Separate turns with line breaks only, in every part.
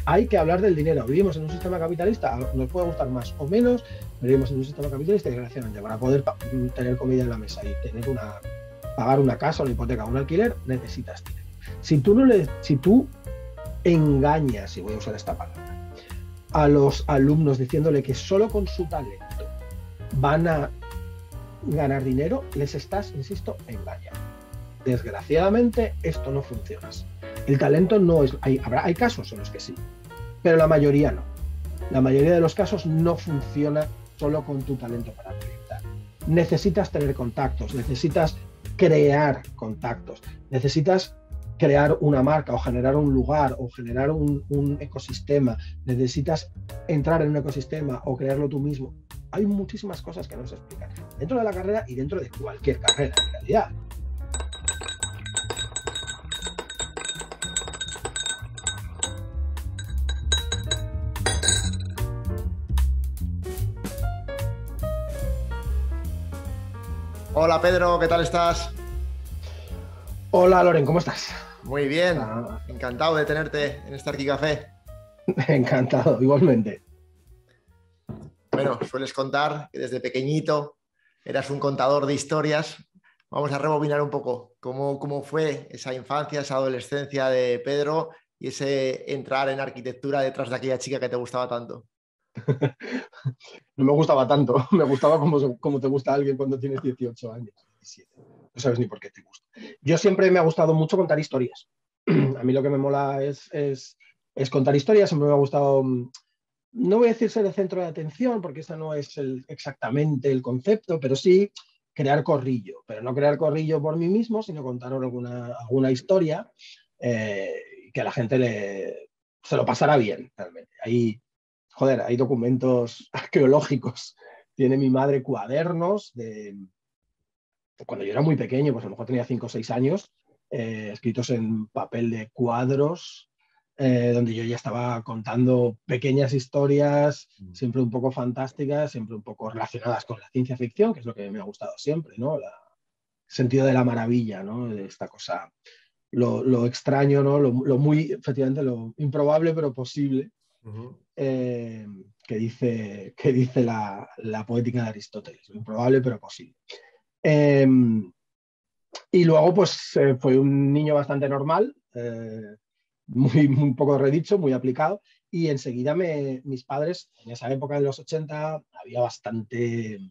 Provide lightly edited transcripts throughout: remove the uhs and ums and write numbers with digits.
hay que hablar del dinero. Vivimos en un sistema capitalista, nos puede gustar más o menos, pero vivimos en un sistema capitalista y desgraciadamente para poder tener comida en la mesa y pagar una casa, una hipoteca, un alquiler, necesitas dinero. Si tú engañas, y voy a usar esta palabra, a los alumnos diciéndole que solo con su talento van a ganar dinero, les estás, insisto, engañando. Desgraciadamente, esto no funciona así. El talento no es... Hay casos en los que sí, pero la mayoría no. La mayoría de los casos no funciona solo con tu talento para proyectar. Necesitas tener contactos, necesitas crear contactos, necesitas crear una marca o generar un lugar o generar un ecosistema, necesitas entrar en un ecosistema o crearlo tú mismo. Hay muchísimas cosas que no se explican dentro de la carrera y dentro de cualquier carrera en realidad.
Hola Pedro, ¿qué tal estás?
Hola Loren, ¿cómo estás?
Muy bien, encantado de tenerte en este Arquicafé.
Encantado, igualmente.
Bueno, sueles contar que desde pequeñito eras un contador de historias. Vamos a rebobinar un poco cómo fue esa infancia, esa adolescencia de Pedro y ese entrar en arquitectura detrás de aquella chica que te gustaba tanto.
No me gustaba tanto, me gustaba como te gusta a alguien cuando tienes 18 años, 17. No sabes ni por qué te gusta. Yo siempre me ha gustado mucho contar historias. A mí lo que me mola es contar historias, siempre me ha gustado, no voy a decir ser el centro de atención, porque ese no es exactamente el concepto, pero sí crear corrillo, pero no crear corrillo por mí mismo, sino contar alguna historia que a la gente se lo pasara bien, realmente. Hay documentos arqueológicos. Tiene mi madre cuadernos de cuando yo era muy pequeño, pues a lo mejor tenía 5 o 6 años, escritos en papel de cuadros, donde yo ya estaba contando pequeñas historias, siempre un poco fantásticas, siempre un poco relacionadas con la ciencia ficción, que es lo que me ha gustado siempre, ¿no? El sentido de la maravilla, ¿no? De esta cosa, lo extraño, ¿no? Efectivamente, lo improbable pero posible. Que dice la poética de Aristóteles, lo improbable pero posible. Y luego, pues, fue un niño bastante normal, muy poco redicho, muy aplicado, y enseguida mis padres, en esa época de los 80, había bastante...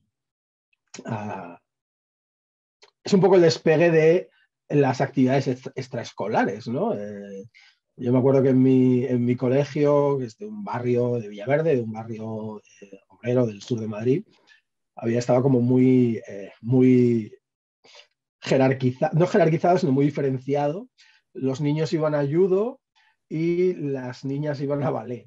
es un poco el despegue de las actividades extraescolares, ¿no? Yo me acuerdo que en mi colegio, que es de un barrio de Villaverde, de un barrio obrero del sur de Madrid, había estado como muy jerarquizado, no jerarquizado, sino muy diferenciado. Los niños iban a judo y las niñas iban a ballet.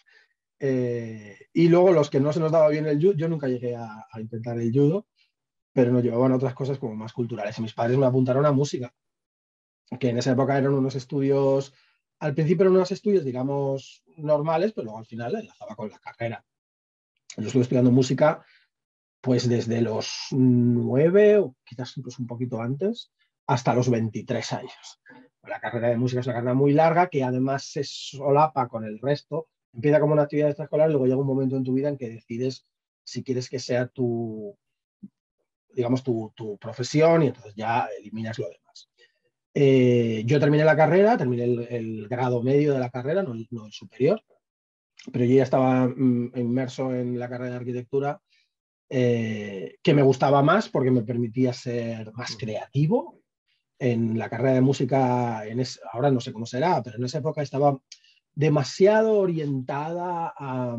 Y luego los que no se nos daba bien el judo, yo nunca llegué a intentar el judo, pero nos llevaban a otras cosas como más culturales. Y mis padres me apuntaron a música, que en esa época eran unos estudios, al principio eran unos estudios, digamos, normales, pero luego al final enlazaba con la carrera. Yo estuve estudiando música pues desde los 9 o quizás incluso un poquito antes, hasta los 23 años. La carrera de música es una carrera muy larga que además se solapa con el resto. Empieza como una actividad extraescolar y luego llega un momento en tu vida en que decides si quieres que sea digamos, tu profesión y entonces ya eliminas lo demás. Yo terminé la carrera, terminé el grado medio de la carrera, no el superior, pero yo ya estaba inmerso en la carrera de arquitectura, que me gustaba más porque me permitía ser más creativo. En la carrera de música, ahora no sé cómo será, pero en esa época estaba demasiado orientada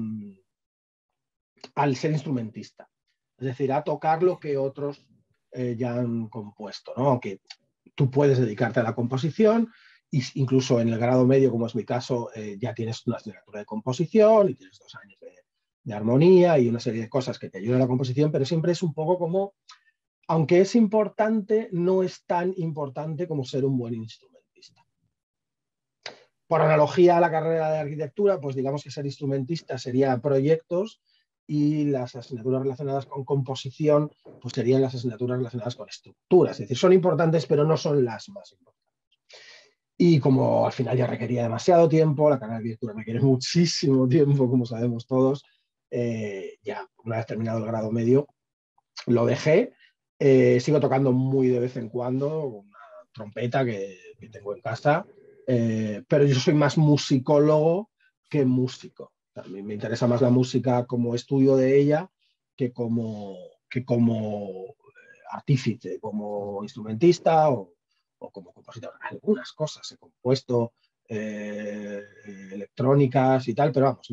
al ser instrumentista, es decir, a tocar lo que otros ya han compuesto, ¿no? Aunque tú puedes dedicarte a la composición, incluso en el grado medio, como es mi caso, ya tienes una asignatura de composición y tienes 2 años de armonía y una serie de cosas que te ayudan a la composición, pero siempre es un poco como, aunque es importante, no es tan importante como ser un buen instrumentista. Por analogía a la carrera de arquitectura, pues digamos que ser instrumentista sería proyectos y las asignaturas relacionadas con composición pues serían las asignaturas relacionadas con estructuras. Es decir, son importantes, pero no son las más importantes. Y como al final ya requería demasiado tiempo, la carrera de arquitectura requiere muchísimo tiempo, como sabemos todos, ya una vez terminado el grado medio, lo dejé. Sigo tocando muy de vez en cuando, una trompeta que tengo en casa, pero yo soy más musicólogo que músico. A mí me interesa más la música como estudio de ella que como artífice, como instrumentista o como compositor. Algunas cosas he compuesto, electrónicas y tal, pero vamos,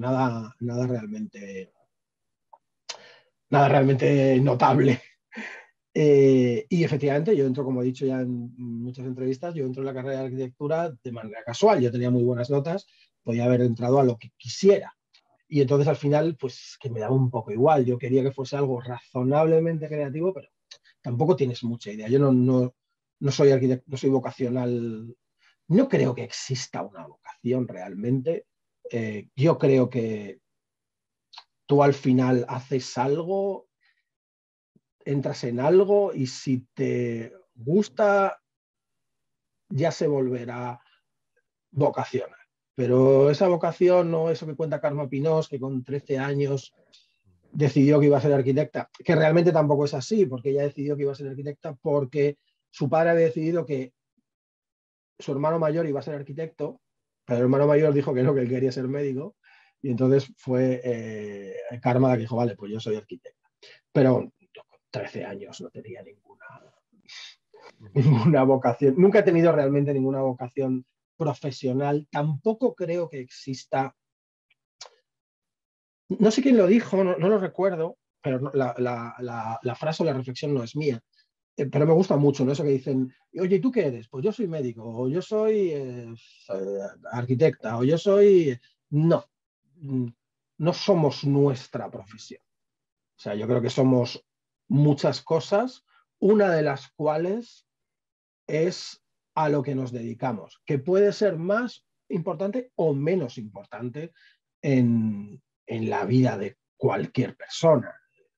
nada realmente notable. Y efectivamente, yo entro, como he dicho ya en muchas entrevistas, yo entro en la carrera de arquitectura de manera casual. Yo tenía muy buenas notas, podía haber entrado a lo que quisiera. Y entonces al final, pues que me daba un poco igual. Yo quería que fuese algo razonablemente creativo, pero tampoco tienes mucha idea. Yo no soy arquitecto, no soy vocacional. No creo que exista una vocación realmente. Yo creo que tú al final haces algo, entras en algo y si te gusta, ya se volverá vocacional. Pero esa vocación no es eso que cuenta Carmen Pinós, que con 13 años decidió que iba a ser arquitecta, que realmente tampoco es así, porque ella decidió que iba a ser arquitecta porque su padre había decidido que su hermano mayor iba a ser arquitecto, pero el hermano mayor dijo que no, que él quería ser médico, y entonces fue Karma la que dijo, vale, pues yo soy arquitecta. Pero yo con 13 años no tenía ninguna vocación, nunca he tenido realmente ninguna vocación profesional, tampoco creo que exista, no sé quién lo dijo, no lo recuerdo, pero la frase o la reflexión no es mía, pero me gusta mucho, ¿no? Eso que dicen, oye, ¿y tú qué eres? Pues yo soy médico, o yo soy arquitecta, o yo soy... No, no somos nuestra profesión. O sea, yo creo que somos muchas cosas, una de las cuales es a lo que nos dedicamos, que puede ser más importante o menos importante en la vida de cualquier persona.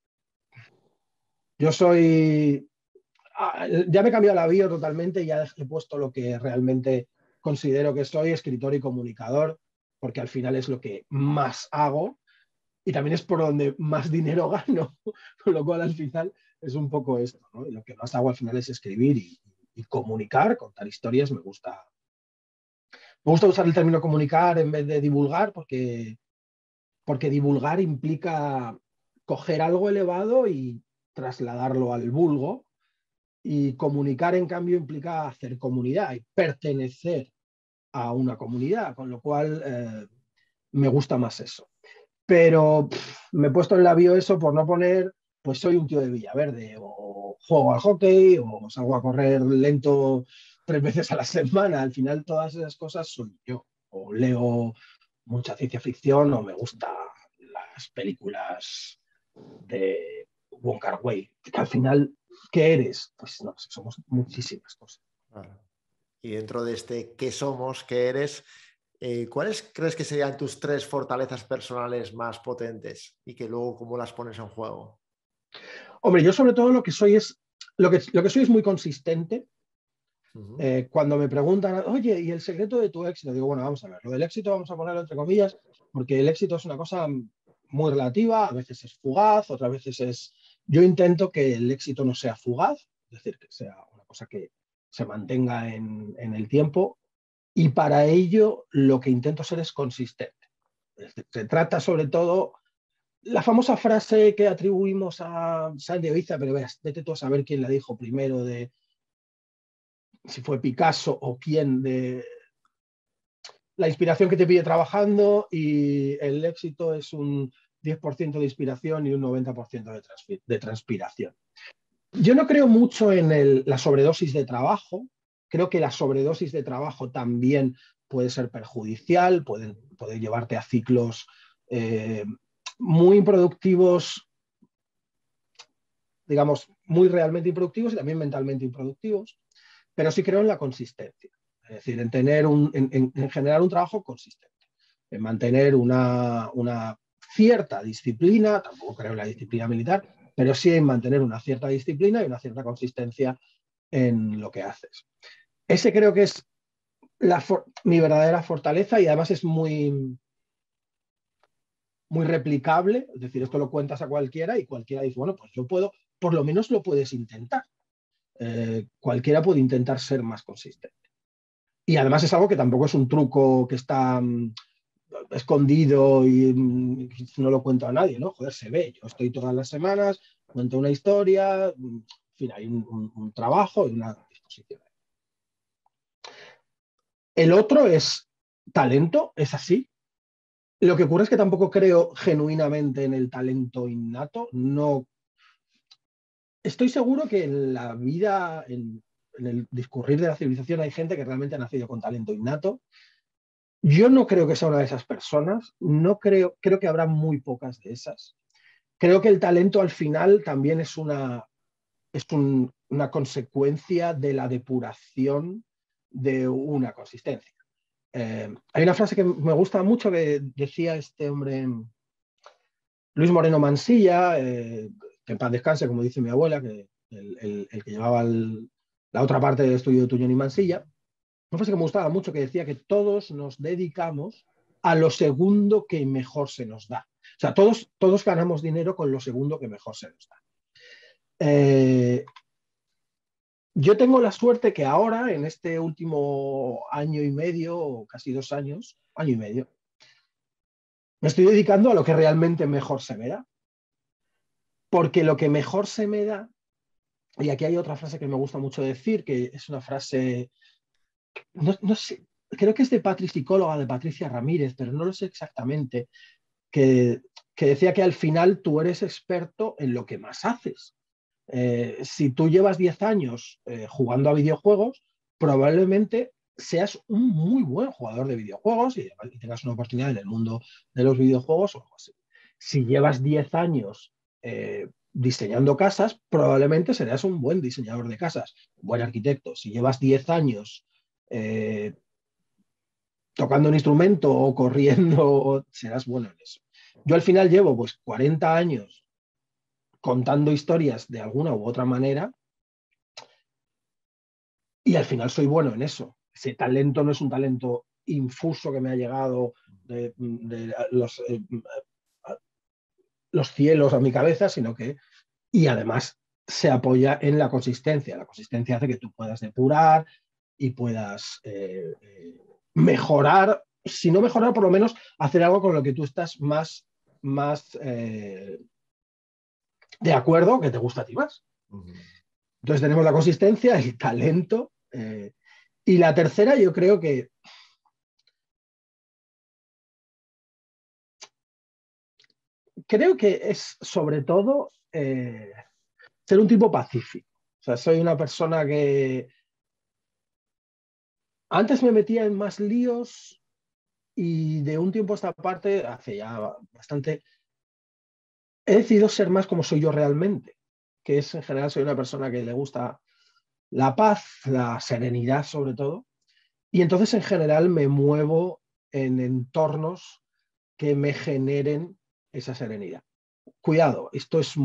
Yo soy ya me he cambiado la bio totalmente, ya he puesto lo que realmente considero que soy, escritor y comunicador, porque al final es lo que más hago y también es por donde más dinero gano, con lo cual al final es un poco esto, ¿no? Y lo que más hago al final es escribir y comunicar, contar historias, me gusta usar el término comunicar en vez de divulgar, porque divulgar implica coger algo elevado y trasladarlo al vulgo. Y comunicar, en cambio, implica hacer comunidad y pertenecer a una comunidad, con lo cual me gusta más eso. Pero me he puesto en la bio eso por no poner, pues soy un tío de Villaverde, o juego al hockey, o salgo a correr lento 3 veces a la semana. Al final, todas esas cosas soy yo. O leo mucha ciencia ficción, o me gustan las películas de Wong Kar-wai, que al final, ¿qué eres? Pues no, somos muchísimas cosas.
Claro. Y dentro de este qué somos, qué eres, ¿cuáles crees que serían tus 3 fortalezas personales más potentes y que luego cómo las pones en juego?
Hombre, yo sobre todo lo que soy es, lo que soy es muy consistente. Cuando me preguntan, oye, ¿y el secreto de tu éxito? Digo, bueno, vamos a ver, lo del éxito vamos a ponerlo entre comillas, porque el éxito es una cosa muy relativa, a veces es fugaz, otras veces es... Yo intento que el éxito no sea fugaz, es decir, que sea una cosa que se mantenga en el tiempo, y para ello lo que intento ser es consistente. Se trata sobre todo, la famosa frase que atribuimos a Sandy Oiza, pero veas, vete tú a saber quién la dijo primero, de si fue Picasso o quién, de la inspiración que te pide trabajando y el éxito es un 10% de inspiración y un 90% de transpiración. Yo no creo mucho en la sobredosis de trabajo. Creo que la sobredosis de trabajo también puede ser perjudicial, puede llevarte a ciclos muy improductivos, digamos, muy realmente improductivos y también mentalmente improductivos, pero sí creo en la consistencia. Es decir, en tener en generar un trabajo consistente, en mantener una cierta disciplina, tampoco creo en la disciplina militar, pero sí en mantener una cierta disciplina y una cierta consistencia en lo que haces. Ese creo que es mi verdadera fortaleza, y además es muy replicable, es decir, esto lo cuentas a cualquiera y cualquiera dice, bueno, pues yo puedo, por lo menos lo puedes intentar. Cualquiera puede intentar ser más consistente. Y además es algo que tampoco es un truco que está escondido y no lo cuento a nadie, ¿no? Joder, se ve. Yo estoy todas las semanas, cuento una historia, en fin, hay un trabajo y una disposición. El otro es talento, es así. Lo que ocurre es que tampoco creo genuinamente en el talento innato. No, estoy seguro que en la vida, en el discurrir de la civilización, hay gente que realmente ha nacido con talento innato. Yo no creo que sea una de esas personas. No creo que habrá muy pocas de esas. Creo que el talento al final también es una consecuencia de la depuración de una consistencia. Hay una frase que me gusta mucho que decía este hombre, Luis Moreno Mansilla, que en paz descanse, como dice mi abuela, que el que llevaba la otra parte del estudio de Tuñón y Mansilla. Una frase que me gustaba mucho, que decía que todos nos dedicamos a lo segundo que mejor se nos da. O sea, todos ganamos dinero con lo segundo que mejor se nos da. Yo tengo la suerte que ahora, en este último año y medio, o casi 2 años, año y medio, me estoy dedicando a lo que realmente mejor se me da. Porque lo que mejor se me da, y aquí hay otra frase que me gusta mucho decir, que es una frase, no sé, creo que es de psicóloga, de Patricia Ramírez, pero no lo sé exactamente, que, que decía que al final tú eres experto en lo que más haces. Si tú llevas 10 años jugando a videojuegos, probablemente seas un muy buen jugador de videojuegos y tengas una oportunidad en el mundo de los videojuegos o algo así. Si llevas 10 años diseñando casas, probablemente serás un buen diseñador de casas, un buen arquitecto. Si llevas 10 años eh, tocando un instrumento o corriendo, serás bueno en eso. Yo al final llevo pues 40 años contando historias de alguna u otra manera y al final soy bueno en eso. Ese talento no es un talento infuso que me ha llegado de los cielos a mi cabeza, sino que, y además se apoya en la consistencia. La consistencia hace que tú puedas depurar y puedas mejorar, si no mejorar, por lo menos hacer algo con lo que tú estás más de acuerdo, que te gusta a ti más. Entonces tenemos la consistencia, el talento, y la tercera yo creo que es sobre todo ser un tipo pacífico. O sea, soy una persona que antes me metía en más líos y de un tiempo a esta parte, hace ya bastante, he decidido ser más como soy yo realmente, que es en general soy una persona que le gusta la paz, la serenidad sobre todo, y entonces en general me muevo en entornos que me generen esa serenidad. Cuidado, esto es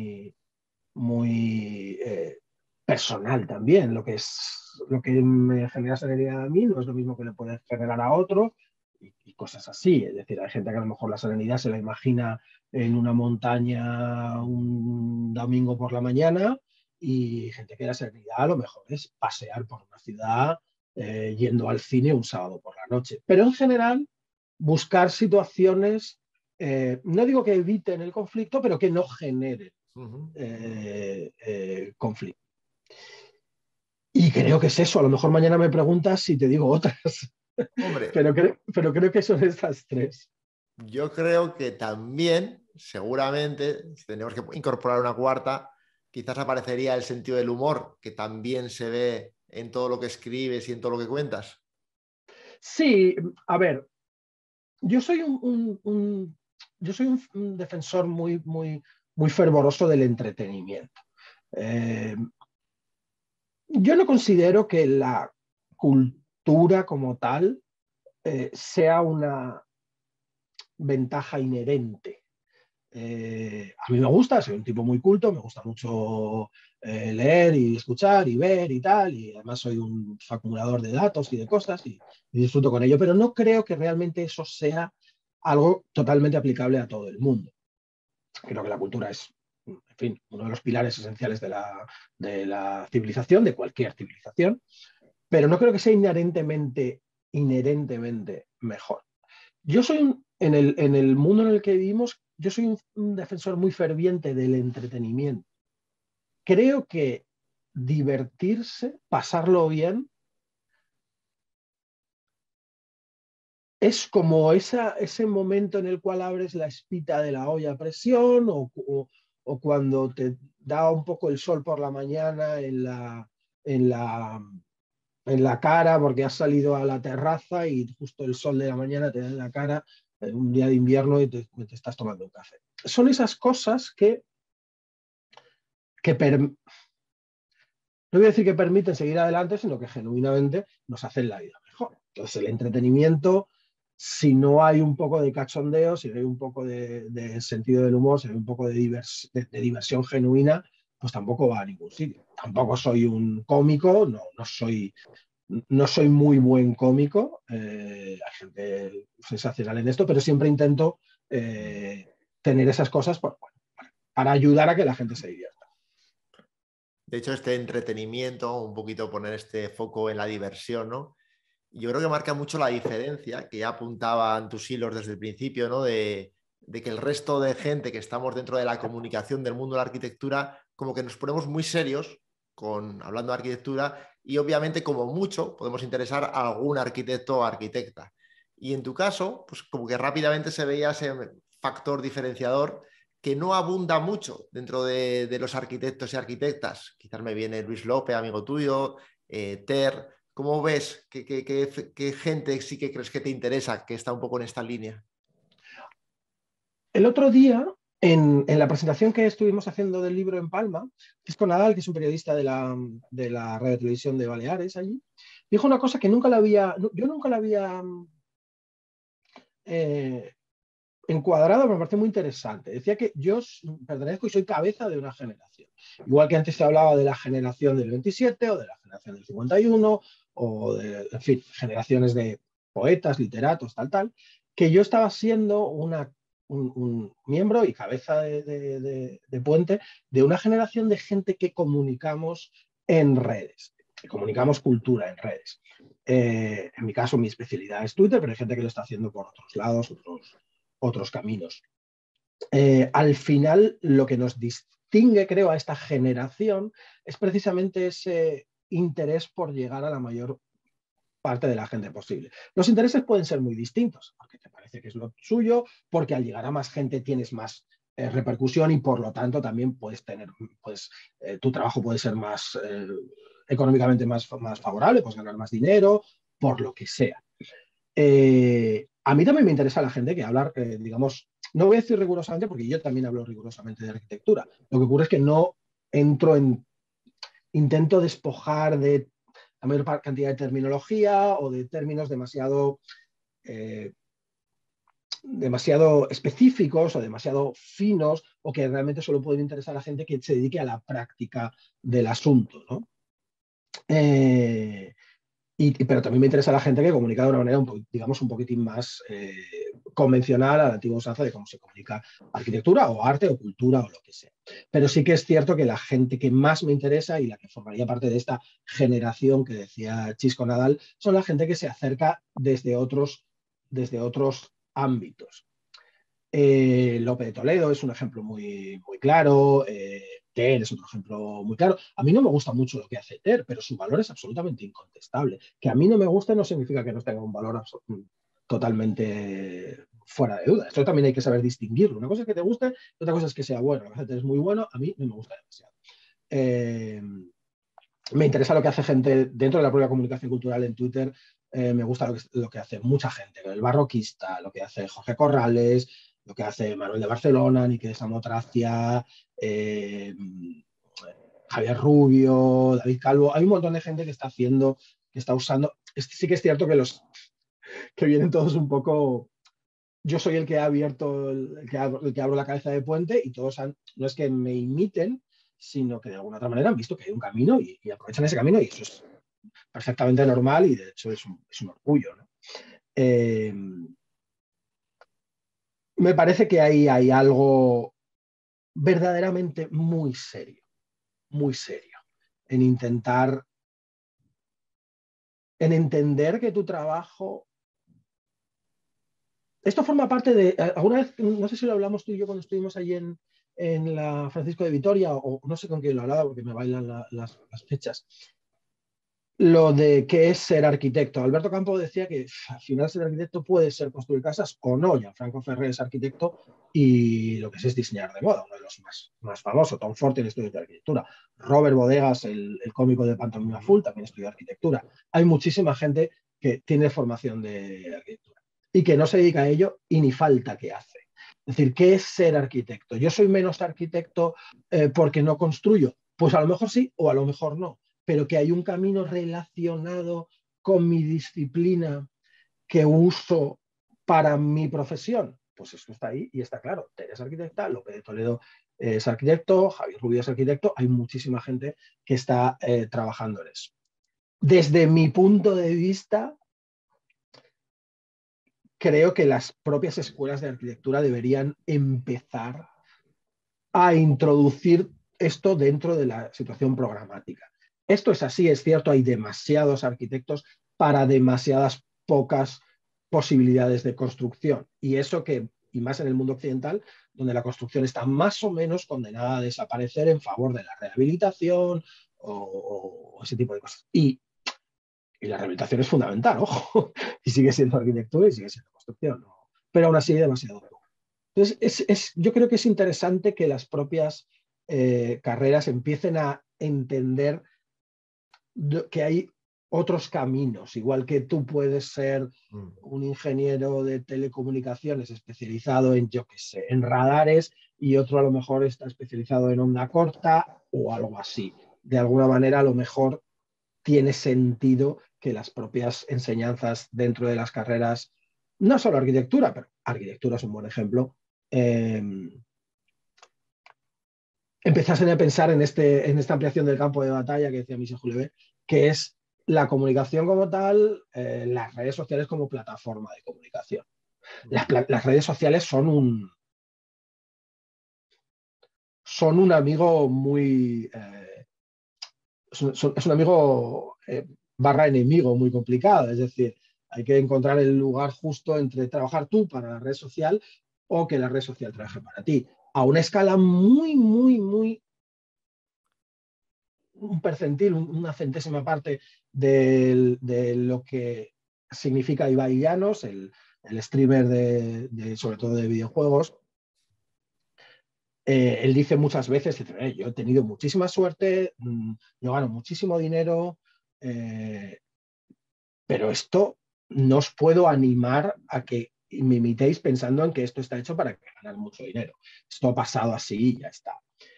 muy personal también. Lo que me genera serenidad a mí no es lo mismo que le puede generar a otro y cosas así. Es decir, hay gente que a lo mejor la serenidad se la imagina en una montaña un domingo por la mañana y gente que la serenidad a lo mejor es pasear por una ciudad yendo al cine un sábado por la noche. Pero en general, buscar situaciones, no digo que eviten el conflicto, pero que no generen conflicto. Y creo que es eso. A lo mejor mañana me preguntas si te digo otras,
Hombre,
pero creo que son estas tres.
yo creo que también, seguramente, si tenemos que incorporar una cuarta, quizás aparecería el sentido del humor, que también se ve en todo lo que escribes y en todo lo que cuentas.
Sí, a ver, yo soy yo soy un defensor muy fervoroso del entretenimiento. Eh, yo no considero que la cultura como tal sea una ventaja inherente. A mí me gusta, soy un tipo muy culto, me gusta mucho leer y escuchar y ver y tal, y además soy un acumulador de datos y de cosas y disfruto con ello, pero no creo que realmente eso sea algo totalmente aplicable a todo el mundo. Creo que la cultura es, en fin, uno de los pilares esenciales de la civilización, de cualquier civilización, pero no creo que sea inherentemente mejor. Yo soy en el mundo en el que vivimos, yo soy un defensor muy ferviente del entretenimiento. Creo que divertirse, pasarlo bien, es como ese momento en el cual abres la espita de la olla a presión o cuando te da un poco el sol por la mañana en la, en la cara porque has salido a la terraza y justo el sol de la mañana te da en la cara en un día de invierno y te estás tomando un café. Son esas cosas que no voy a decir que permiten seguir adelante, sino que genuinamente nos hacen la vida mejor. Entonces, el entretenimiento, si no hay un poco de cachondeo, si no hay un poco de sentido del humor, si no hay un poco de diversión genuina, pues tampoco va a ningún sitio. Tampoco soy un cómico, no soy muy buen cómico, hay gente sensacional en esto, pero siempre intento tener esas cosas para ayudar a que la gente se divierta.
De hecho, este entretenimiento, un poquito poner este foco en la diversión, ¿no? Yo creo que marca mucho la diferencia, que ya apuntaban tus hilos desde el principio, ¿no? De que el resto de gente que estamos dentro de la comunicación del mundo de la arquitectura, como que nos ponemos muy serios hablando de arquitectura y obviamente como mucho podemos interesar a algún arquitecto o arquitecta. Y en tu caso, pues como que rápidamente se veía ese factor diferenciador que no abunda mucho dentro de los arquitectos y arquitectas. Quizás me viene Luis López, amigo tuyo, Ter. ¿Cómo ves? ¿Qué gente sí que crees que te interesa, que está un poco en esta línea?
El otro día, en la presentación que estuvimos haciendo del libro en Palma, Francisco Nadal, que es un periodista de la radio televisión de Baleares allí, dijo una cosa que yo nunca la había eh, encuadrado, me parece muy interesante. Decía que yo pertenezco y soy cabeza de una generación. Igual que antes se hablaba de la generación del 27 o de la generación del 51 o de, en fin, generaciones de poetas, literatos, tal, que yo estaba siendo un miembro y cabeza de puente de una generación de gente que comunicamos en redes, que comunicamos cultura en redes. En mi caso, mi especialidad es Twitter, pero hay gente que lo está haciendo por otros lados, otros caminos. Al final, lo que nos distingue, creo, a esta generación es precisamente ese interés por llegar a la mayor parte de la gente posible. Los intereses pueden ser muy distintos, porque te parece que es lo suyo, porque al llegar a más gente tienes más repercusión y por lo tanto también puedes tener, tu trabajo puede ser más económicamente más favorable, puedes ganar más dinero, por lo que sea. A mí también me interesa la gente que habla, digamos, no voy a decir rigurosamente porque yo también hablo rigurosamente de arquitectura. Lo que ocurre es que no entro intento despojar de la mayor cantidad de terminología o de términos eh, demasiado específicos o demasiado finos o que realmente solo pueden interesar a la gente que se dedique a la práctica del asunto, ¿no? Pero también me interesa la gente que comunica de una manera, digamos, un poquitín más convencional a la antigua usanza de cómo se comunica arquitectura o arte o cultura o lo que sea. Pero sí que es cierto que la gente que más me interesa y la que formaría parte de esta generación que decía Chisco Nadal son la gente que se acerca desde otros ámbitos. Lope de Toledo es un ejemplo muy claro, Ter es otro ejemplo muy claro. A mí no me gusta mucho lo que hace Ter, pero su valor es absolutamente incontestable. Que a mí no me guste no significa que no tenga un valor totalmente fuera de duda. Esto también hay que saber distinguirlo. Una cosa es que te guste, otra cosa es que sea bueno. Lo que hace Ter es muy bueno, a mí no me gusta demasiado. Me interesa lo que hace gente dentro de la propia comunicación cultural en Twitter. Me gusta lo que hace mucha gente, el barroquista, lo que hace Jorge Corrales, lo que hace Manuel de Barcelona, Nike de Samotracia, Javier Rubio, David Calvo. Hay un montón de gente que está haciendo, que está usando. Sí que es cierto que los que vienen todos un poco yo soy el que ha abierto, el que abro la cabeza de puente y todos no es que me imiten, sino que de alguna otra manera han visto que hay un camino y aprovechan ese camino y eso es perfectamente normal y de hecho es un orgullo, ¿no? Me parece que ahí hay algo verdaderamente muy serio, en intentar, en entender que tu trabajo... Esto forma parte de... Alguna vez, no sé si lo hablamos tú y yo cuando estuvimos allí en la Francisco de Vitoria, o no sé con quién lo hablaba porque me bailan las fechas, lo de qué es ser arquitecto. Alberto Campo decía que al final ser arquitecto puede ser construir casas o no. Gianfranco Ferré es arquitecto y lo que es diseñar de moda, uno de los más famosos. Tom Ford tiene estudios de arquitectura. Robert Bodegas, el cómico de Pantomima Full, también estudió arquitectura. Hay muchísima gente que tiene formación de arquitectura y que no se dedica a ello y ni falta que hace. Es decir, ¿qué es ser arquitecto? ¿Yo soy menos arquitecto porque no construyo? Pues a lo mejor sí o a lo mejor no, pero que hay un camino relacionado con mi disciplina que uso para mi profesión, pues eso está ahí y está claro. Tere es arquitecta, López de Toledo es arquitecto, Javier Rubio es arquitecto, hay muchísima gente que está trabajando en eso. Desde mi punto de vista, creo que las propias escuelas de arquitectura deberían empezar a introducir esto dentro de la situación programática. Esto es así, es cierto, hay demasiados arquitectos para demasiadas pocas posibilidades de construcción. Y eso que, y más en el mundo occidental, donde la construcción está más o menos condenada a desaparecer en favor de la rehabilitación o ese tipo de cosas. Y la rehabilitación es fundamental, ojo, y sigue siendo arquitectura y sigue siendo construcción, ¿no? Pero aún así demasiado poco. Entonces, yo creo que es interesante que las propias carreras empiecen a entender que hay otros caminos, igual que tú puedes ser un ingeniero de telecomunicaciones especializado en, yo qué sé, en radares y otro a lo mejor está especializado en onda corta o algo así. De alguna manera, a lo mejor tiene sentido que las propias enseñanzas dentro de las carreras, no solo arquitectura, pero arquitectura es un buen ejemplo, eh, empezasen a pensar en esta ampliación del campo de batalla que decía Michel Houellebecq, que es la comunicación como tal, las redes sociales como plataforma de comunicación. Las redes sociales son un amigo muy... es un amigo barra enemigo muy complicado, es decir, hay que encontrar el lugar justo entre trabajar tú para la red social o que la red social trabaje para ti, a una escala muy un percentil, una centésima parte de lo que significa Ibai Llanos, el streamer sobre todo de videojuegos. Él dice muchas veces, dice, yo he tenido muchísima suerte, yo gano muchísimo dinero, pero esto no os puedo animar a que me imitéis pensando en que esto está hecho para ganar mucho dinero. Esto ha pasado así y ya está.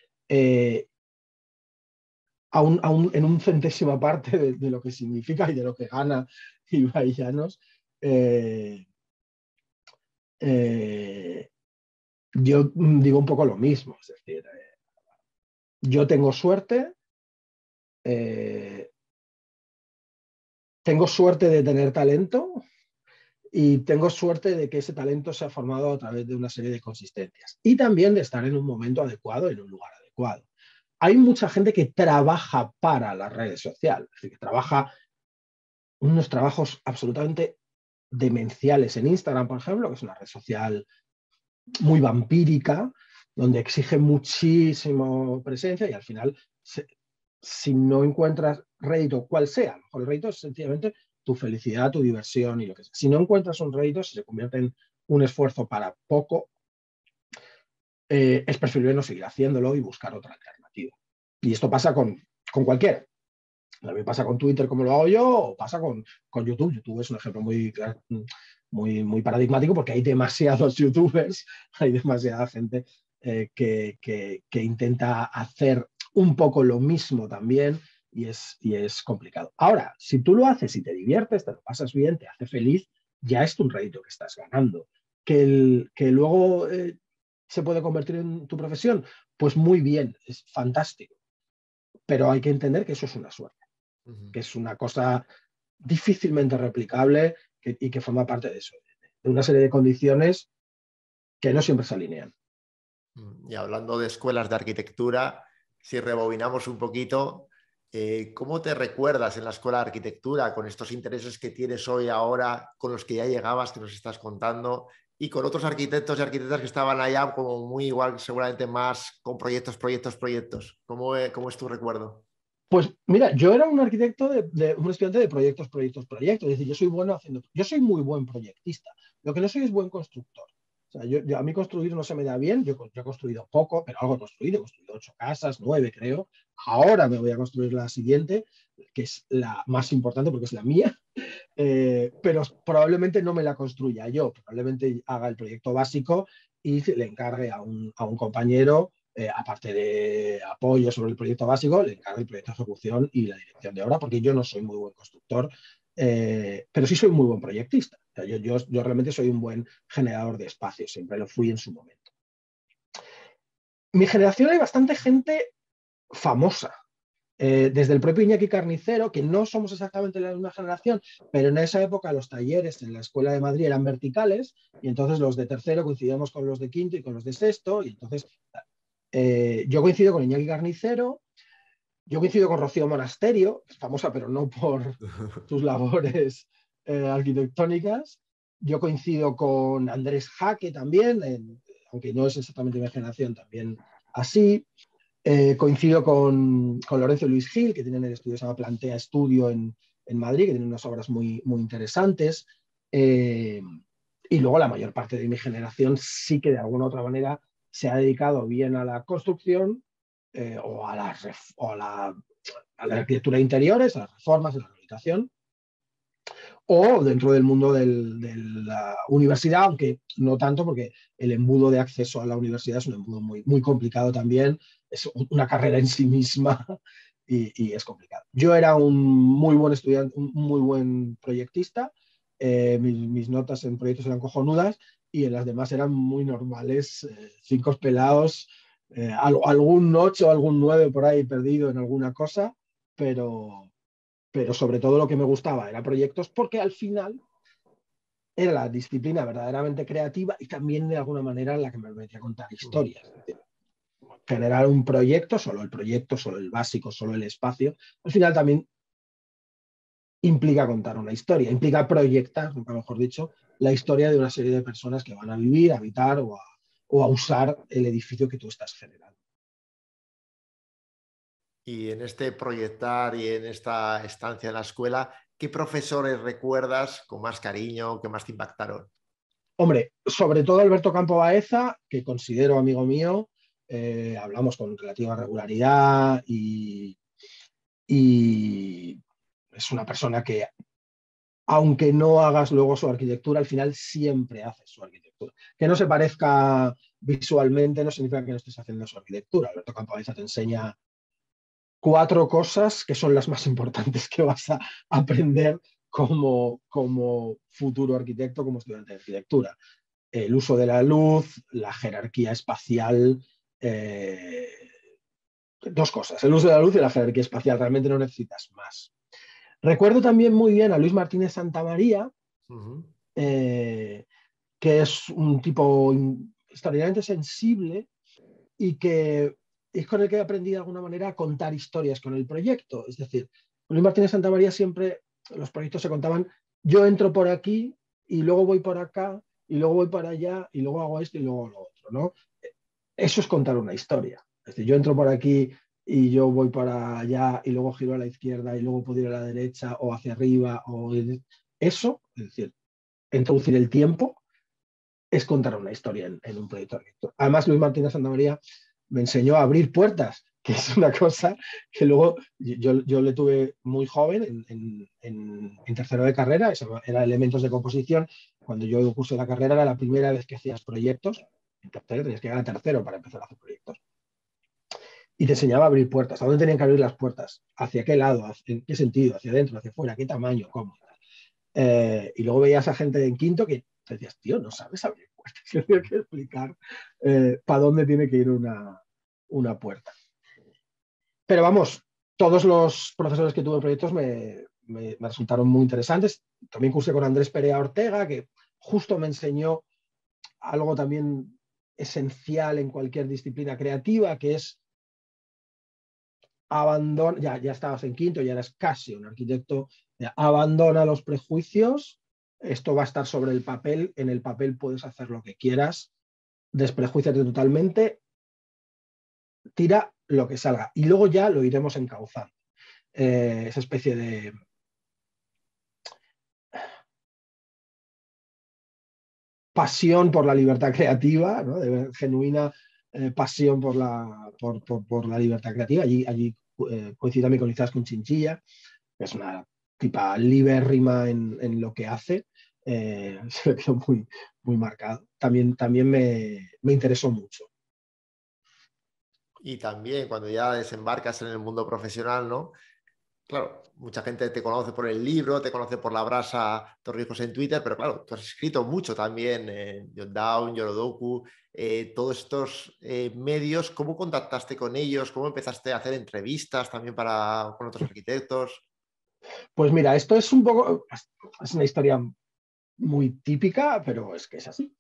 En un centésima parte de lo que significa y de lo que gana Ibai Llanos, yo digo un poco lo mismo. Es decir, yo tengo suerte de tener talento y tengo suerte de que ese talento se ha formado a través de una serie de consistencias y también de estar en un momento adecuado, en un lugar adecuado. Hay mucha gente que trabaja para las redes sociales, es decir, que trabaja unos trabajos absolutamente demenciales en Instagram, por ejemplo, que es una red social muy vampírica, donde exige muchísimo presencia y al final, si no encuentras rédito, cual sea, a lo mejor el rédito es sencillamente tu felicidad, tu diversión y lo que sea. Si no encuentras un rédito, si se convierte en un esfuerzo para poco, es preferible no seguir haciéndolo y buscar otra alternativa. Y esto pasa con cualquiera. También pasa con Twitter como lo hago yo, o pasa con YouTube. YouTube es un ejemplo muy paradigmático porque hay demasiados youtubers, hay demasiada gente que intenta hacer un poco lo mismo también y es complicado. Ahora, si tú lo haces y te diviertes, te lo pasas bien, te hace feliz, ya es un rédito que estás ganando. que luego se puede convertir en tu profesión, pues muy bien, es fantástico. Pero hay que entender que eso es una suerte, que es una cosa difícilmente replicable y que forma parte de eso, de una serie de condiciones que no siempre se alinean.
Y hablando de escuelas de arquitectura, si rebobinamos un poquito, ¿cómo te recuerdas en la escuela de arquitectura con estos intereses que tienes hoy, ahora, con los que ya llegabas, que nos estás contando, y con otros arquitectos y arquitectas que estaban allá como muy igual, seguramente más con proyectos? ¿Cómo es tu recuerdo?
Pues mira, yo era un arquitecto, un estudiante de proyectos. Es decir, yo soy muy buen proyectista. Lo que no soy es buen constructor. O sea, a mí construir no se me da bien. Yo he construido poco, pero algo he construido 8 casas, 9 creo. Ahora me voy a construir la siguiente, que es la más importante porque es la mía. Pero probablemente no me la construya yo. Probablemente haga el proyecto básico y le encargue a un compañero, aparte de apoyo sobre el proyecto básico, le encargo el proyecto de ejecución y la dirección de obra, porque yo no soy muy buen constructor, pero sí soy muy buen proyectista. O sea, yo realmente soy un buen generador de espacios, siempre lo fui en su momento. Mi generación hay bastante gente famosa, desde el propio Iñaki Carnicero, que no somos exactamente la misma generación, pero en esa época los talleres en la Escuela de Madrid eran verticales y entonces los de tercero coincidíamos con los de quinto y con los de sexto, y entonces yo coincido con Iñaki Carnicero, yo coincido con Rocío Monasterio, que es famosa pero no por sus labores arquitectónicas. Yo coincido con Andrés Jaque también, aunque no es exactamente mi generación, también así. Coincido con Lorenzo Luis Gil, que tienen el estudio que se llama Plantea Estudio en Madrid, que tienen unas obras muy, muy interesantes. Y luego la mayor parte de mi generación sí que de alguna u otra manera se ha dedicado bien a la construcción o a la arquitectura de interiores, a las reformas, a la rehabilitación, o dentro del mundo de la universidad, aunque no tanto porque el embudo de acceso a la universidad es un embudo muy, muy complicado también, es una carrera en sí misma y es complicado. Yo era un muy buen estudiante, un muy buen proyectista, mis notas en proyectos eran cojonudas y en las demás eran muy normales, 5 pelados, algún 8, algún 9 por ahí perdido en alguna cosa, pero sobre todo lo que me gustaba era proyectos porque al final era la disciplina verdaderamente creativa y también de alguna manera la que me permitía contar historias. Es decir, generar un proyecto, solo el básico, solo el espacio, al final también implica contar una historia, implica proyectar, nunca mejor dicho, la historia de una serie de personas que van a vivir, a habitar o a usar el edificio que tú estás generando.
Y en este proyectar y en esta estancia en la escuela, ¿qué profesores recuerdas con más cariño, que más te impactaron?
Hombre, sobre todo Alberto Campo Baeza, que considero amigo mío, hablamos con relativa regularidad y es una persona que, aunque no hagas luego su arquitectura, al final siempre haces su arquitectura. Que no se parezca visualmente no significa que no estés haciendo su arquitectura. Alberto Campo Baeza te enseña 4 cosas que son las más importantes que vas a aprender como futuro arquitecto, como estudiante de arquitectura. El uso de la luz, la jerarquía espacial, 2 cosas, el uso de la luz y la jerarquía espacial, realmente no necesitas más. Recuerdo también muy bien a Luis Martínez Santamaría, eh, que es un tipo extraordinariamente sensible y que es con el que he aprendido de alguna manera a contar historias con el proyecto. Es decir, con Luis Martínez Santamaría siempre los proyectos se contaban, yo entro por aquí y luego voy por acá y luego voy para allá y luego hago esto y luego lo otro, ¿no? Eso es contar una historia. Es decir, yo entro por aquí y yo voy para allá y luego giro a la izquierda y luego puedo ir a la derecha o hacia arriba. Eso, es decir, introducir el tiempo, es contar una historia en un proyecto de arquitectura. Además, Luis Martínez Santamaría me enseñó a abrir puertas, que es una cosa que luego yo le tuve muy joven, en tercero de carrera, eso era elementos de composición. Cuando yo cursé la carrera era la primera vez que hacías proyectos. En tercero tenías que llegar a tercero para empezar a hacer proyectos. Y te enseñaba a abrir puertas. ¿A dónde tenían que abrir las puertas? ¿Hacia qué lado? ¿En qué sentido? ¿Hacia adentro? ¿Hacia afuera? ¿Qué tamaño? ¿Cómo? Y luego veías a gente en quinto que te decías, tío, no sabes abrir puertas, que tiene que explicar para dónde tiene que ir una puerta. Pero vamos, todos los profesores que tuve en proyectos me resultaron muy interesantes. También cursé con Andrés Perea Ortega, que justo me enseñó algo también esencial en cualquier disciplina creativa, que es abandona, ya estabas en quinto, ya eras casi un arquitecto, abandona los prejuicios, esto va a estar sobre el papel, en el papel puedes hacer lo que quieras, desprejuíciate totalmente, tira lo que salga y luego ya lo iremos encauzando. Esa especie de pasión por la libertad creativa, ¿no? De genuina pasión por la libertad creativa. Allí coincido también con Izaskun Chinchilla, que es una tipa libérrima en lo que hace, se quedó muy marcado. También me interesó mucho.
Y también cuando ya desembarcas en el mundo profesional, ¿no? Claro, mucha gente te conoce por el libro, te conoce por la brasa Torrijos en Twitter, pero claro, tú has escrito mucho también en Jotdown, Yorodoku, todos estos medios. ¿Cómo contactaste con ellos? ¿Cómo empezaste a hacer entrevistas también con otros arquitectos?
Pues mira, esto es un poco, es una historia muy típica, pero es que es así.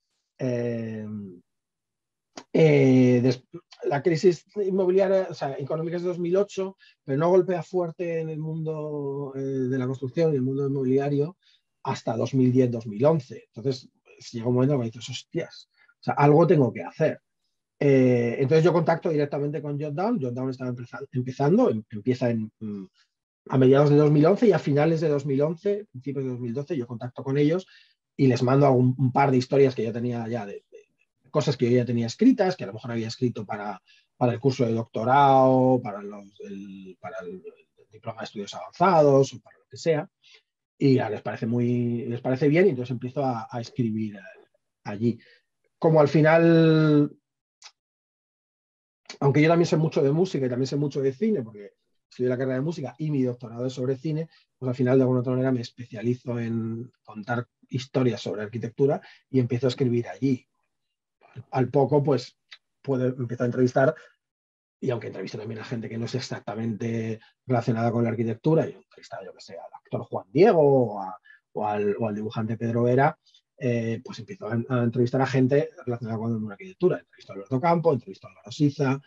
La crisis inmobiliaria, o sea, económica es de 2008, pero no golpea fuerte en el mundo de la construcción y el mundo inmobiliario hasta 2010-2011. Entonces, llega un momento que me dices, hostias, o sea, algo tengo que hacer. Entonces yo contacto directamente con Jotdown. Jotdown estaba empezando, empieza a mediados de 2011 y a finales de 2011, principios de 2012, yo contacto con ellos y les mando un par de historias que yo tenía ya de cosas que yo ya tenía escritas, que a lo mejor había escrito para el curso de doctorado, para el diploma de estudios avanzados o para lo que sea, y les parece bien y entonces empiezo a escribir allí. Como al final, aunque yo también sé mucho de música y también sé mucho de cine, porque estudié la carrera de música y mi doctorado es sobre cine, pues al final de alguna otra manera me especializo en contar historias sobre arquitectura y empiezo a escribir allí. Al poco, pues puedo empezar a entrevistar, y aunque entrevisto también a gente que no es exactamente relacionada con la arquitectura, yo he entrevistado, yo que sé, al actor Juan Diego o al dibujante Pedro Vera, pues empiezo a entrevistar a gente relacionada con la arquitectura. Entrevisto a Alberto Campo, entrevisto a Álvaro Siza,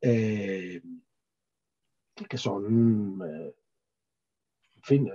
que son, en fin,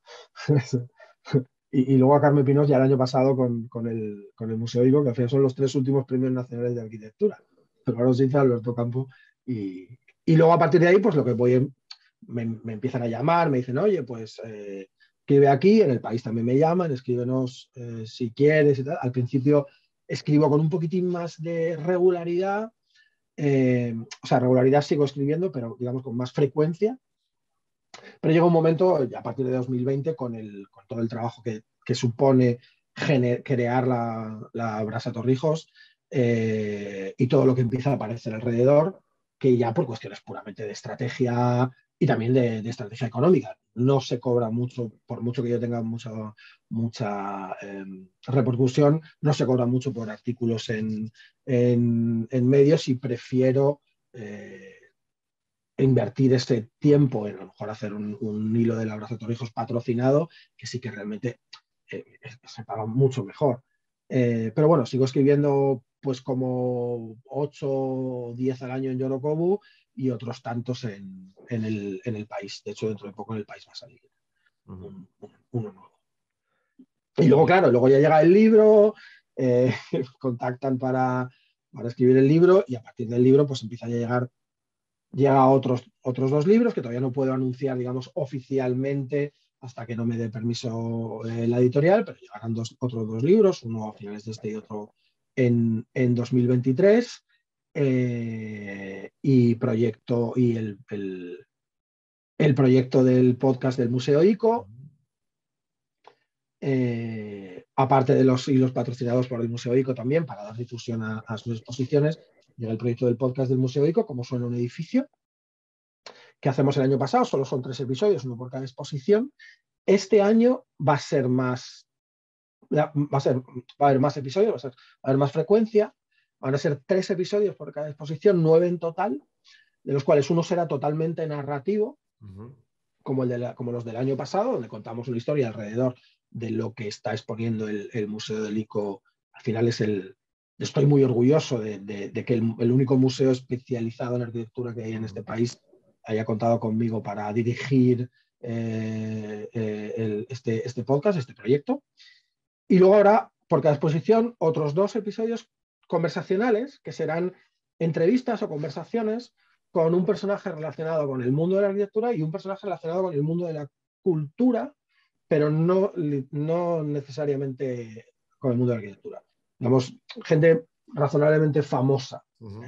y luego a Carmen Pinos ya el año pasado con el Museo Ico, que al final son los 3 últimos premios nacionales de arquitectura. Álvaro Siza, Alberto Campo y luego a partir de ahí, pues lo que me empiezan a llamar, me dicen, oye, pues escribe aquí, en El País también me llaman, escríbenos si quieres y tal. Al principio escribo con un poquitín más de regularidad, o sea, regularidad sigo escribiendo, pero digamos con más frecuencia. Pero llega un momento, a partir de 2020, con todo el trabajo que supone crear la Brasa Torrijos y todo lo que empieza a aparecer alrededor, que ya por cuestiones puramente de estrategia y también de estrategia económica. No se cobra mucho, por mucho que yo tenga mucha repercusión, no se cobra mucho por artículos en medios y prefiero invertir ese tiempo en a lo mejor hacer un hilo de Labrazo Torrijos patrocinado, que sí que realmente se paga mucho mejor. Pero bueno, sigo escribiendo pues como 8 o 10 al año en Yorokobu y otros tantos en el país. De hecho, dentro de poco en el país va a salir uno nuevo. Y luego, claro, luego ya llega el libro, contactan para escribir el libro y a partir del libro pues empieza a llegar llega otros 2 libros que todavía no puedo anunciar, digamos, oficialmente hasta que no me dé permiso la editorial, pero llegarán otros 2 libros, uno a finales de este y otro en 2023. Y el proyecto del podcast del Museo ICO, aparte de los hilos patrocinados por el Museo ICO también, para dar difusión a sus exposiciones, llega el proyecto del podcast del Museo ICO, como suena un edificio, que hacemos el año pasado, solo son 3 episodios, uno por cada exposición. Este año va a ser más va a haber más episodios, va a haber más frecuencia, van a ser 3 episodios por cada exposición, 9 en total, de los cuales uno será totalmente narrativo, como los del año pasado, donde contamos una historia alrededor de lo que está exponiendo el Museo del ICO. Al final estoy muy orgulloso de que el único museo especializado en arquitectura que hay en este país haya contado conmigo para dirigir este podcast, este proyecto. Y luego habrá, por cada exposición, otros 2 episodios conversacionales, que serán entrevistas o conversaciones con un personaje relacionado con el mundo de la arquitectura y un personaje relacionado con el mundo de la cultura, pero no necesariamente con el mundo de la arquitectura. Digamos, gente razonablemente famosa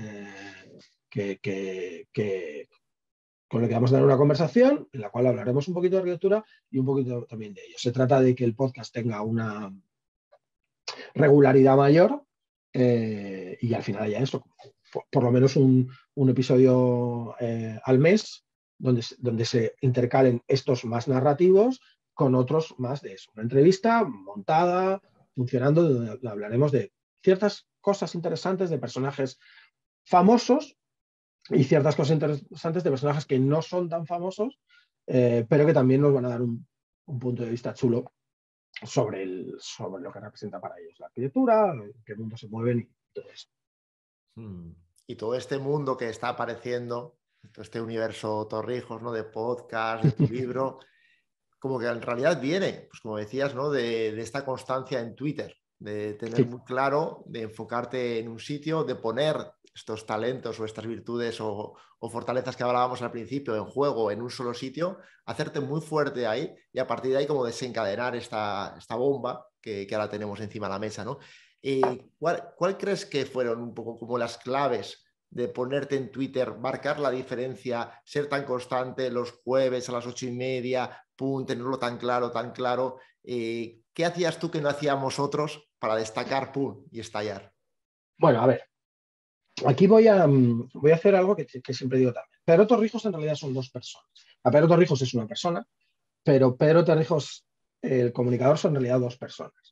con la que vamos a tener una conversación en la cual hablaremos un poquito de arquitectura y un poquito también de ello. Se trata de que el podcast tenga una regularidad mayor y al final ya eso, por lo menos un episodio al mes donde se intercalen estos más narrativos con otros más de eso. Una entrevista montada, funcionando, donde hablaremos de ciertas cosas interesantes de personajes famosos y ciertas cosas interesantes de personajes que no son tan famosos, pero que también nos van a dar un punto de vista chulo sobre lo que representa para ellos la arquitectura, en qué mundo se mueven y todo eso.
Y todo este mundo que está apareciendo, todo este universo Torrijos, ¿no? De podcast, de tu libro, como que en realidad viene, pues como decías, ¿no? de esta constancia en Twitter, de tener muy claro, de enfocarte en un sitio, de poner estos talentos o estas virtudes o fortalezas que hablábamos al principio en juego en un solo sitio, hacerte muy fuerte ahí y a partir de ahí como desencadenar esta bomba que ahora tenemos encima de la mesa, ¿no? ¿Cuál crees que fueron un poco como las claves de ponerte en Twitter, marcar la diferencia, ser tan constante los jueves a las 8:30, tenerlo tan claro? ¿Qué hacías tú que no hacíamos otros para destacar, y estallar?
Bueno, a ver, aquí voy a hacer algo que siempre digo también. Pedro Torrijos en realidad son 2 personas. A Pedro Torrijos es una persona, pero Pedro Torrijos, el comunicador, son en realidad 2 personas.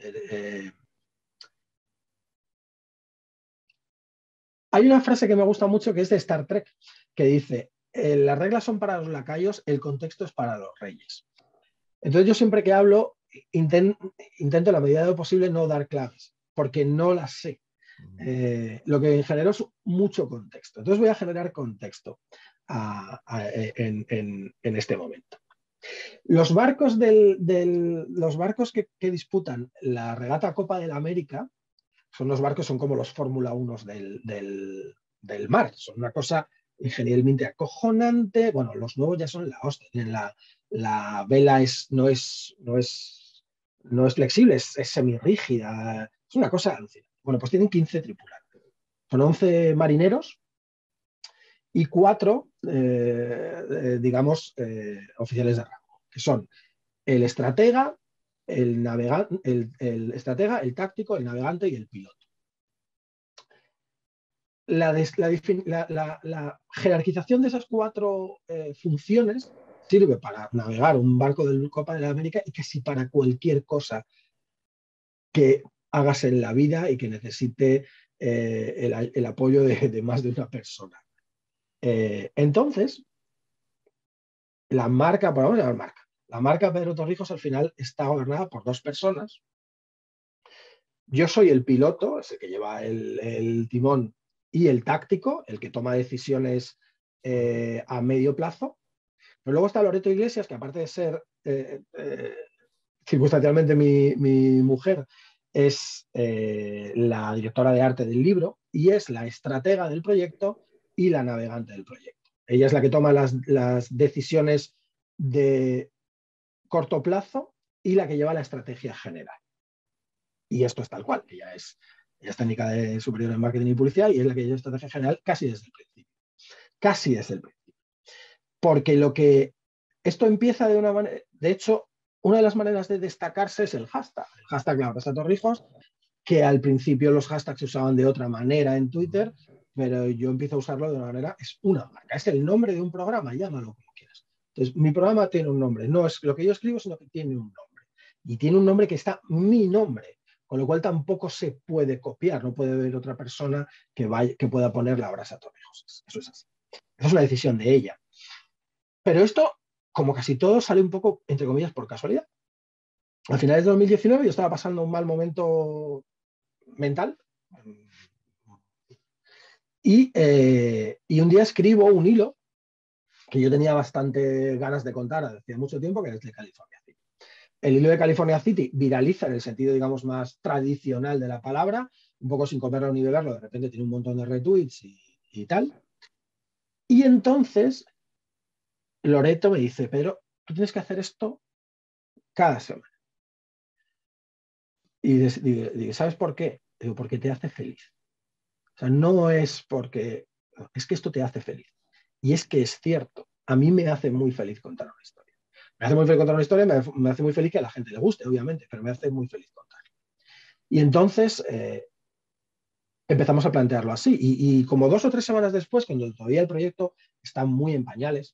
Hay una frase que me gusta mucho que es de Star Trek, que dice, las reglas son para los lacayos, el contexto es para los reyes. Entonces yo siempre que hablo intento en la medida de lo posible no dar claves, porque no las sé. Lo que genero es mucho contexto. Entonces voy a generar contexto en este momento. Los barcos, los barcos que disputan la regata Copa de la América son los barcos, son como los Fórmula 1 del mar. Son una cosa ingenierilmente acojonante. Bueno, los nuevos ya son la hostia. La vela no es flexible, es semirrígida. Es una cosa alucinante. Bueno, pues tienen 15 tripulantes. Son 11 marineros y 4, digamos, oficiales de rango, que son el estratega, el estratega, el táctico, el navegante y el piloto. La jerarquización de esas 4 funciones sirve para navegar un barco del Copa de la América y casi para cualquier cosa que hagas en la vida y que necesite el apoyo de más de una persona. Entonces, la marca Pedro Torrijos al final está gobernada por 2 personas. Yo soy el piloto, es el que lleva el timón, y el táctico, el que toma decisiones a medio plazo. Pero luego está Loreto Iglesias, que aparte de ser circunstancialmente mi mujer, es la directora de arte del libro y es la estratega del proyecto y la navegante del proyecto. Ella es la que toma las decisiones de corto plazo y la que lleva la estrategia general. Y esto es tal cual. Ella es técnica superior en marketing y publicidad y es la que lleva estrategia general casi desde el principio. Casi desde el principio. Porque esto empieza de una manera. De hecho, una de las maneras de destacarse es el hashtag. El hashtag La Abraza Torrijos, que al principio los hashtags se usaban de otra manera en Twitter, pero yo empiezo a usarlo de una manera. Es una marca, es el nombre de un programa, llámalo como quieras. Entonces, mi programa tiene un nombre. No es lo que yo escribo, sino que tiene un nombre. y tiene un nombre que está mi nombre, con lo cual tampoco se puede copiar, no puede haber otra persona que pueda poner la Brasa Torrijos. Eso es así. Esa es una decisión de ella. Pero esto, como casi todo, sale un poco, entre comillas, por casualidad. Al final de 2019 yo estaba pasando un mal momento mental y un día escribo un hilo que yo tenía bastante ganas de contar hacía mucho tiempo, que es de California City. El hilo de California City viraliza en el sentido, digamos, más tradicional de la palabra, un poco sin comerlo ni beberlo, de repente tiene un montón de retweets y tal. Y entonces Loreto me dice, Pedro, tú tienes que hacer esto cada semana. Y digo, ¿sabes por qué? Digo, porque te hace feliz. O sea, no es porque, es que esto te hace feliz. Y es que es cierto, a mí me hace muy feliz contar una historia. Me hace muy feliz contar una historia, me hace muy feliz que a la gente le guste, obviamente, pero me hace muy feliz contar. Y entonces empezamos a plantearlo así. Y como 2 o 3 semanas después, cuando todavía el proyecto está muy en pañales,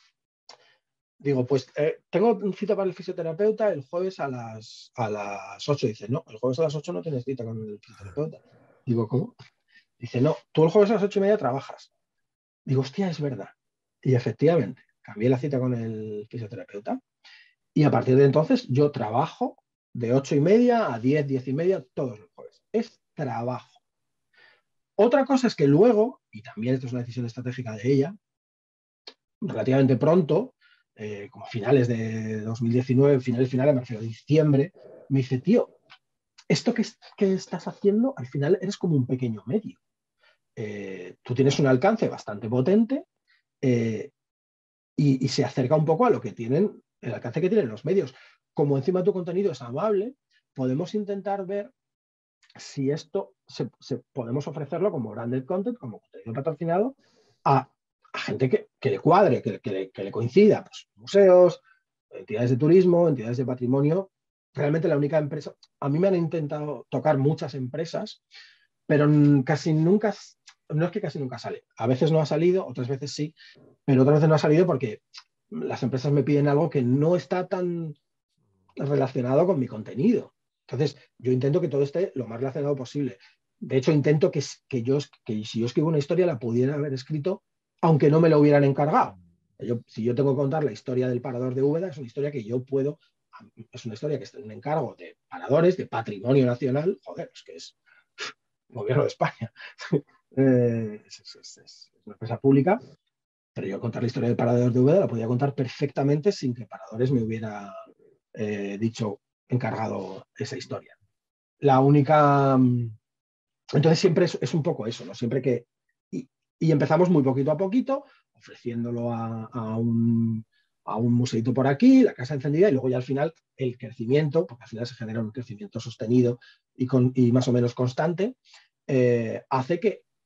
digo, pues tengo un cita para el fisioterapeuta el jueves a las 8. Dice, no, el jueves a las 8 no tienes cita con el fisioterapeuta. Digo, ¿cómo? Dice, no, tú el jueves a las 8:30 trabajas. Digo, hostia, es verdad. Y efectivamente, cambié la cita con el fisioterapeuta y a partir de entonces yo trabajo de 8:30 a 10, 10:30 todos los jueves. Es trabajo. Otra cosa es que luego, y también esto es una decisión estratégica de ella, relativamente pronto, como finales de 2019, finales, me refiero a diciembre, me dice, tío, esto que estás haciendo, al final eres como un pequeño medio. Tú tienes un alcance bastante potente eh, y se acerca un poco a lo que tienen, el alcance que tienen los medios. Como encima tu contenido es amable, podemos intentar ver si esto podemos ofrecerlo como branded content, como contenido patrocinado, a gente que le cuadre, que le coincida, pues museos, entidades de turismo, entidades de patrimonio. Realmente la única empresa, a mí me han intentado tocar muchas empresas, pero casi nunca, no es que casi nunca sale. A veces no ha salido, otras veces sí, pero otras veces no ha salido porque las empresas me piden algo que no está tan relacionado con mi contenido. Entonces, yo intento que todo esté lo más relacionado posible. De hecho, intento que si yo escribo una historia la pudiera haber escrito aunque no me lo hubieran encargado. Si yo tengo que contar la historia del parador de Úbeda, es una historia que yo puedo, es una historia que está en un encargo de paradores, de patrimonio nacional, joder, es que es el gobierno de España. Es una empresa pública, pero yo contar la historia del parador de Úbeda la podía contar perfectamente sin que Paradores me hubiera dicho, encargado esa historia. La única... Entonces siempre es un poco eso, ¿no? Siempre que... Y empezamos muy poquito a poquito, ofreciéndolo a un museito por aquí, la casa encendida, y luego ya al final el crecimiento, porque al final se genera un crecimiento sostenido y más o menos constante, hace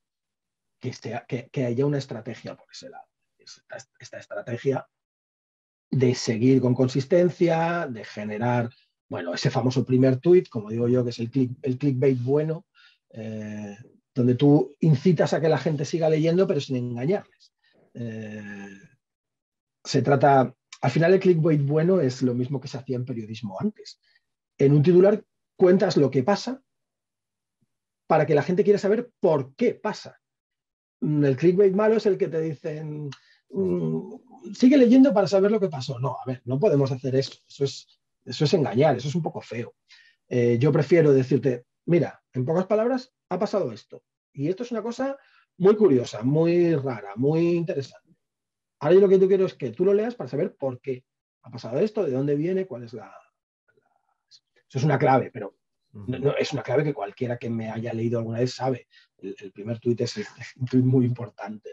que haya una estrategia por ese lado. Esta estrategia de seguir con consistencia, de generar, bueno, ese famoso primer tweet, como digo yo, que es el clickbait bueno, donde tú incitas a que la gente siga leyendo, pero sin engañarles. Se trata, al final el clickbait bueno es lo mismo que se hacía en periodismo antes. En un titular cuentas lo que pasa para que la gente quiera saber por qué pasa. El clickbait malo es el que te dicen, sigue leyendo para saber lo que pasó. No, a ver, no podemos hacer eso. Eso es engañar, eso es un poco feo. Yo prefiero decirte, mira, en pocas palabras, ha pasado esto. Y esto es una cosa muy curiosa, muy rara, muy interesante. Ahora yo lo que tú quiero es que tú lo leas para saber por qué ha pasado esto, de dónde viene, cuál es la... Eso es una clave, pero no, es una clave que cualquiera que me haya leído alguna vez sabe. El primer tuit es un tuit muy importante.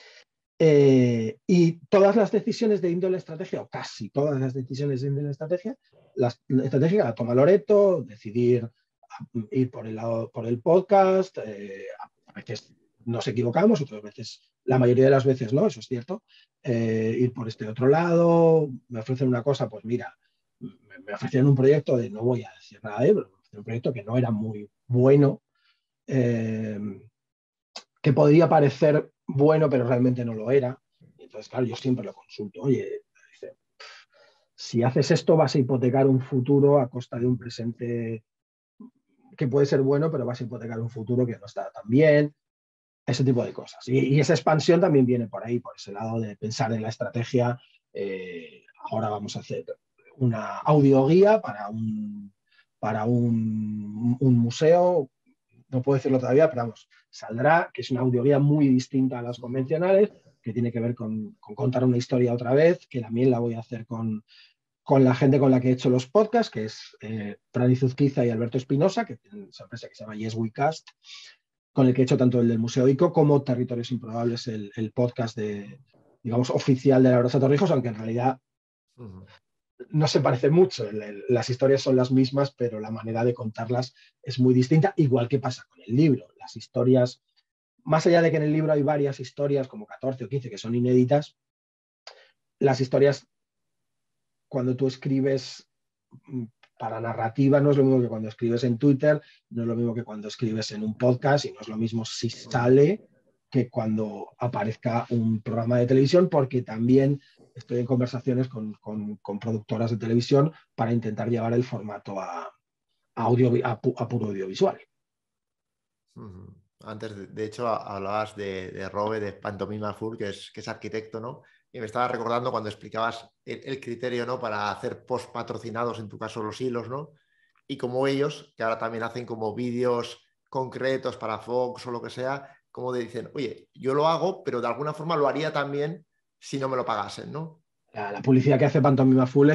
Y todas las decisiones de índole estrategia, o casi todas las decisiones de índole estrategia, la estrategia la toma Loreto, decidir ir por el podcast, a veces nos equivocamos, otras veces, la mayoría de las veces no, eso es cierto, ir por este otro lado, me ofrecen una cosa, pues mira, me ofrecieron un proyecto de, no voy a decir nada de él, pero me ofrecieron un proyecto que no era muy bueno, eh, que podría parecer bueno, pero realmente no lo era. Entonces, claro, yo siempre lo consulto. Oye, dice, si haces esto vas a hipotecar un futuro a costa de un presente que puede ser bueno, pero vas a hipotecar un futuro que no está tan bien, ese tipo de cosas. Y esa expansión también viene por ahí, por ese lado de pensar en la estrategia. Ahora vamos a hacer una audioguía para un museo, no puedo decirlo todavía, pero vamos, saldrá, que es una audioguía muy distinta a las convencionales, que tiene que ver con contar una historia otra vez, que también la voy a hacer con la gente con la que he hecho los podcasts, que es Prani Zuzquiza y Alberto Espinosa, que tienen esa empresa que se llama Yes We Cast, con el que he hecho tanto el del Museo ICO como Territorios Improbables, el podcast digamos, oficial de la Rosa Torrijos, aunque en realidad no se parece mucho. Las historias son las mismas, pero la manera de contarlas es muy distinta, igual que pasa con el libro. Las historias, más allá de que en el libro hay varias historias, como 14 o 15, que son inéditas, las historias, cuando tú escribes para narrativa, no es lo mismo que cuando escribes en Twitter, no es lo mismo que cuando escribes en un podcast, y no es lo mismo si sale que cuando aparezca un programa de televisión, porque también estoy en conversaciones con productoras de televisión para intentar llevar el formato a puro audiovisual.
Antes, de hecho, hablabas de Robe, de Pantomima Full, que es arquitecto, ¿no? Y me estaba recordando cuando explicabas el criterio, ¿no? Para hacer post patrocinados, en tu caso los hilos, ¿no? Y como ellos, que ahora también hacen como vídeos concretos para Fox o lo que sea, como dicen, oye, yo lo hago, pero de alguna forma lo haría también si no me lo pagasen, ¿no?
La publicidad que hace Pantomima Full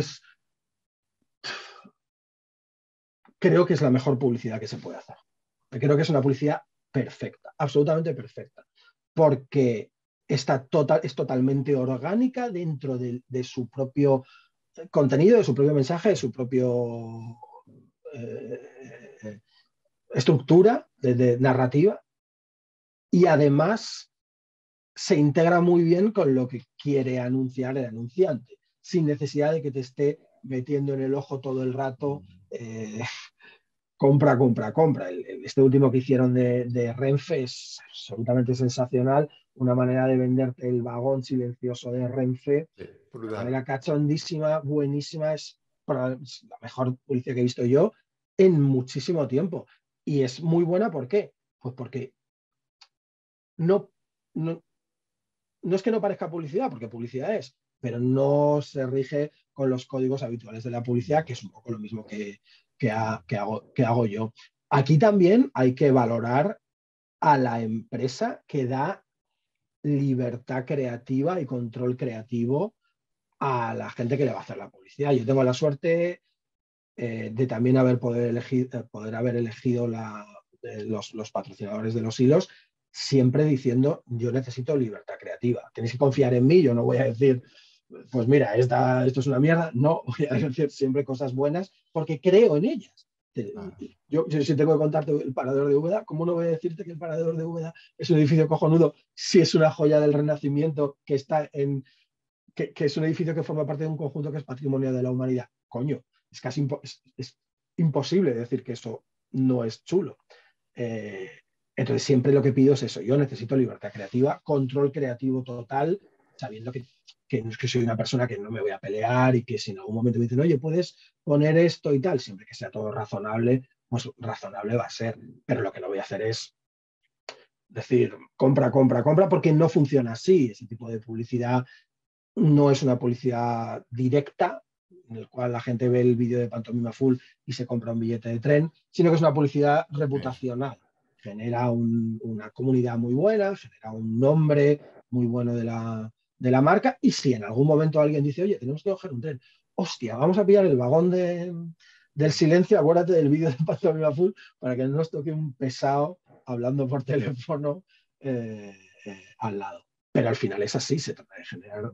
creo que es la mejor publicidad que se puede hacer. Creo que es una publicidad perfecta, absolutamente perfecta, porque es totalmente orgánica dentro de su propio contenido, de su propio mensaje, de su propio eh, estructura de narrativa, y además se integra muy bien con lo que quiere anunciar el anunciante, sin necesidad de que te esté metiendo en el ojo todo el rato compra, compra, compra. Este último que hicieron de Renfe es absolutamente sensacional, una manera de venderte el vagón silencioso de Renfe,
Sí,
de
brutal.
manera cachondísima, buenísima, es la mejor publicidad que he visto yo en muchísimo tiempo. Y es muy buena, ¿por qué? Pues porque no, no, no es que no parezca publicidad, porque publicidad es, pero no se rige con los códigos habituales de la publicidad, que es un poco lo mismo que hago yo. Aquí también hay que valorar a la empresa que da libertad creativa y control creativo a la gente que le va a hacer la publicidad. Yo tengo la suerte de también poder haber elegido los patrocinadores de los hilos, siempre diciendo, yo necesito libertad creativa. Tenéis que confiar en mí, yo no voy a decir, pues mira, esto es una mierda. No, voy a decir siempre cosas buenas porque creo en ellas. Yo si tengo que contarte el Parador de Úbeda, ¿cómo no voy a decirte que el Parador de Úbeda es un edificio cojonudo si es una joya del Renacimiento que es un edificio que forma parte de un conjunto que es patrimonio de la humanidad? Coño, es casi es imposible decir que eso no es chulo. Eh, entonces siempre lo que pido es eso, yo necesito libertad creativa, control creativo total, sabiendo que soy una persona que no me voy a pelear, y que si en algún momento me dicen, oye, puedes poner esto y tal, siempre que sea todo razonable, pues razonable va a ser, pero lo que no voy a hacer es decir, compra, compra, compra, porque no funciona así. Ese tipo de publicidad no es una publicidad directa, en el cual la gente ve el vídeo de Pantomima Full y se compra un billete de tren, sino que es una publicidad reputacional. Genera una comunidad muy buena, genera un nombre muy bueno de la marca, y si en algún momento alguien dice, oye, tenemos que coger un tren, hostia, vamos a pillar el vagón del silencio, acuérdate del vídeo de Pantomima Full, para que no nos toque un pesado hablando por teléfono al lado. Pero al final es así, se trata de generar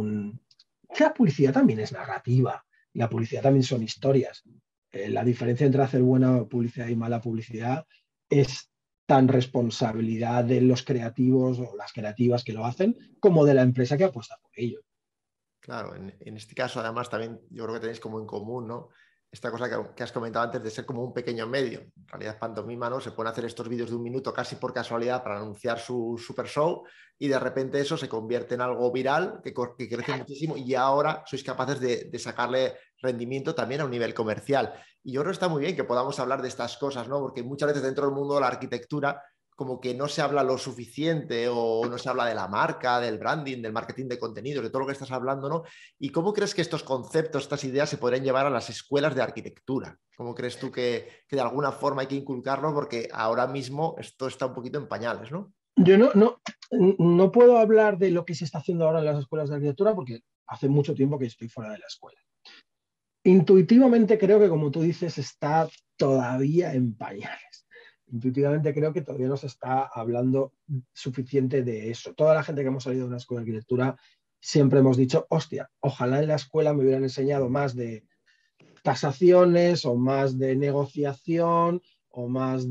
la publicidad también es narrativa, la publicidad también son historias. La diferencia entre hacer buena publicidad y mala publicidad es tan responsabilidad de los creativos o las creativas que lo hacen, como de la empresa que apuesta por ello.
Claro, en este caso además también yo creo que tenéis como en común, ¿no? esta cosa que has comentado antes de ser como un pequeño medio. En realidad, pantomima, ¿no? Se pueden hacer estos vídeos de 1 minuto casi por casualidad para anunciar su super show y de repente eso se convierte en algo viral que crece muchísimo y ahora sois capaces de sacarle rendimiento también a un nivel comercial. Y yo creo que está muy bien que podamos hablar de estas cosas, ¿no? Porque muchas veces dentro del mundo de la arquitectura como que no se habla lo suficiente o no se habla de la marca, del branding, del marketing de contenidos, de todo lo que estás hablando, ¿no? ¿Y cómo crees que estos conceptos, estas ideas se podrían llevar a las escuelas de arquitectura? ¿Cómo crees tú que de alguna forma hay que inculcarlo? Porque ahora mismo esto está un poquito en pañales, ¿no?
Yo no puedo hablar de lo que se está haciendo ahora en las escuelas de arquitectura porque hace mucho tiempo que estoy fuera de la escuela. Intuitivamente creo que, como tú dices, está todavía en pañales. Intuitivamente creo que todavía no se está hablando suficiente de eso. Toda la gente que hemos salido de una escuela de arquitectura siempre hemos dicho, hostia, ojalá en la escuela me hubieran enseñado más de tasaciones o más de negociación o más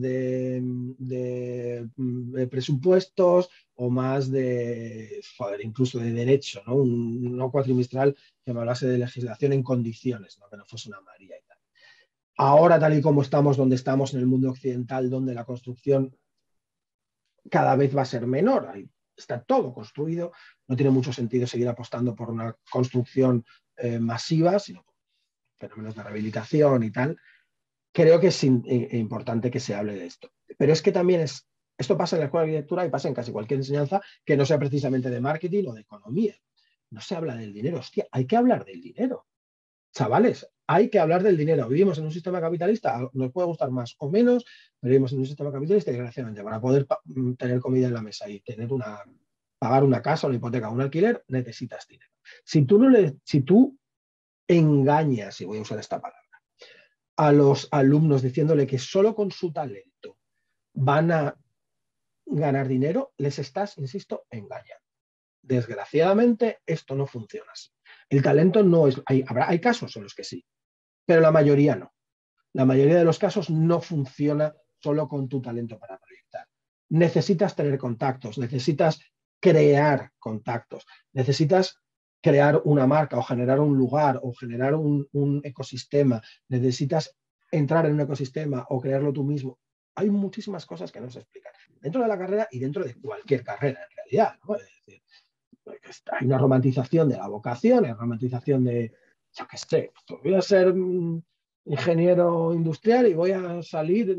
de presupuestos o más de, joder, incluso de derecho, ¿no? No cuatrimestral que me hablase de legislación en condiciones, ¿no? Que no fuese una María y tal. Ahora, tal y como estamos, donde estamos en el mundo occidental, donde la construcción cada vez va a ser menor, ahí está todo construido, no tiene mucho sentido seguir apostando por una construcción masiva, sino por fenómenos de rehabilitación y tal. Creo que es importante que se hable de esto. Pero es que también esto pasa en la escuela de arquitectura y pasa en casi cualquier enseñanza que no sea precisamente de marketing o de economía. No se habla del dinero. Hostia, hay que hablar del dinero. Chavales, hay que hablar del dinero. Vivimos en un sistema capitalista, nos puede gustar más o menos, pero vivimos en un sistema capitalista y desgraciadamente para poder tener comida en la mesa y pagar una casa, una hipoteca, un alquiler, necesitas dinero. Si tú engañas, y voy a usar esta palabra, a los alumnos diciéndole que solo con su talento van a ganar dinero, les estás, insisto, engañando. Desgraciadamente, esto no funciona así. El talento no es... Hay casos en los que sí, pero la mayoría no. La mayoría de los casos no funciona solo con tu talento para proyectar. Necesitas tener contactos, necesitas crear contactos, necesitas crear una marca o generar un lugar o generar un ecosistema, necesitas entrar en un ecosistema o crearlo tú mismo. Hay muchísimas cosas que no se explican dentro de la carrera y dentro de cualquier carrera en realidad, ¿no? Es decir, hay una romantización de la vocación, hay una romantización de, yo qué sé, pues voy a ser ingeniero industrial y voy a salir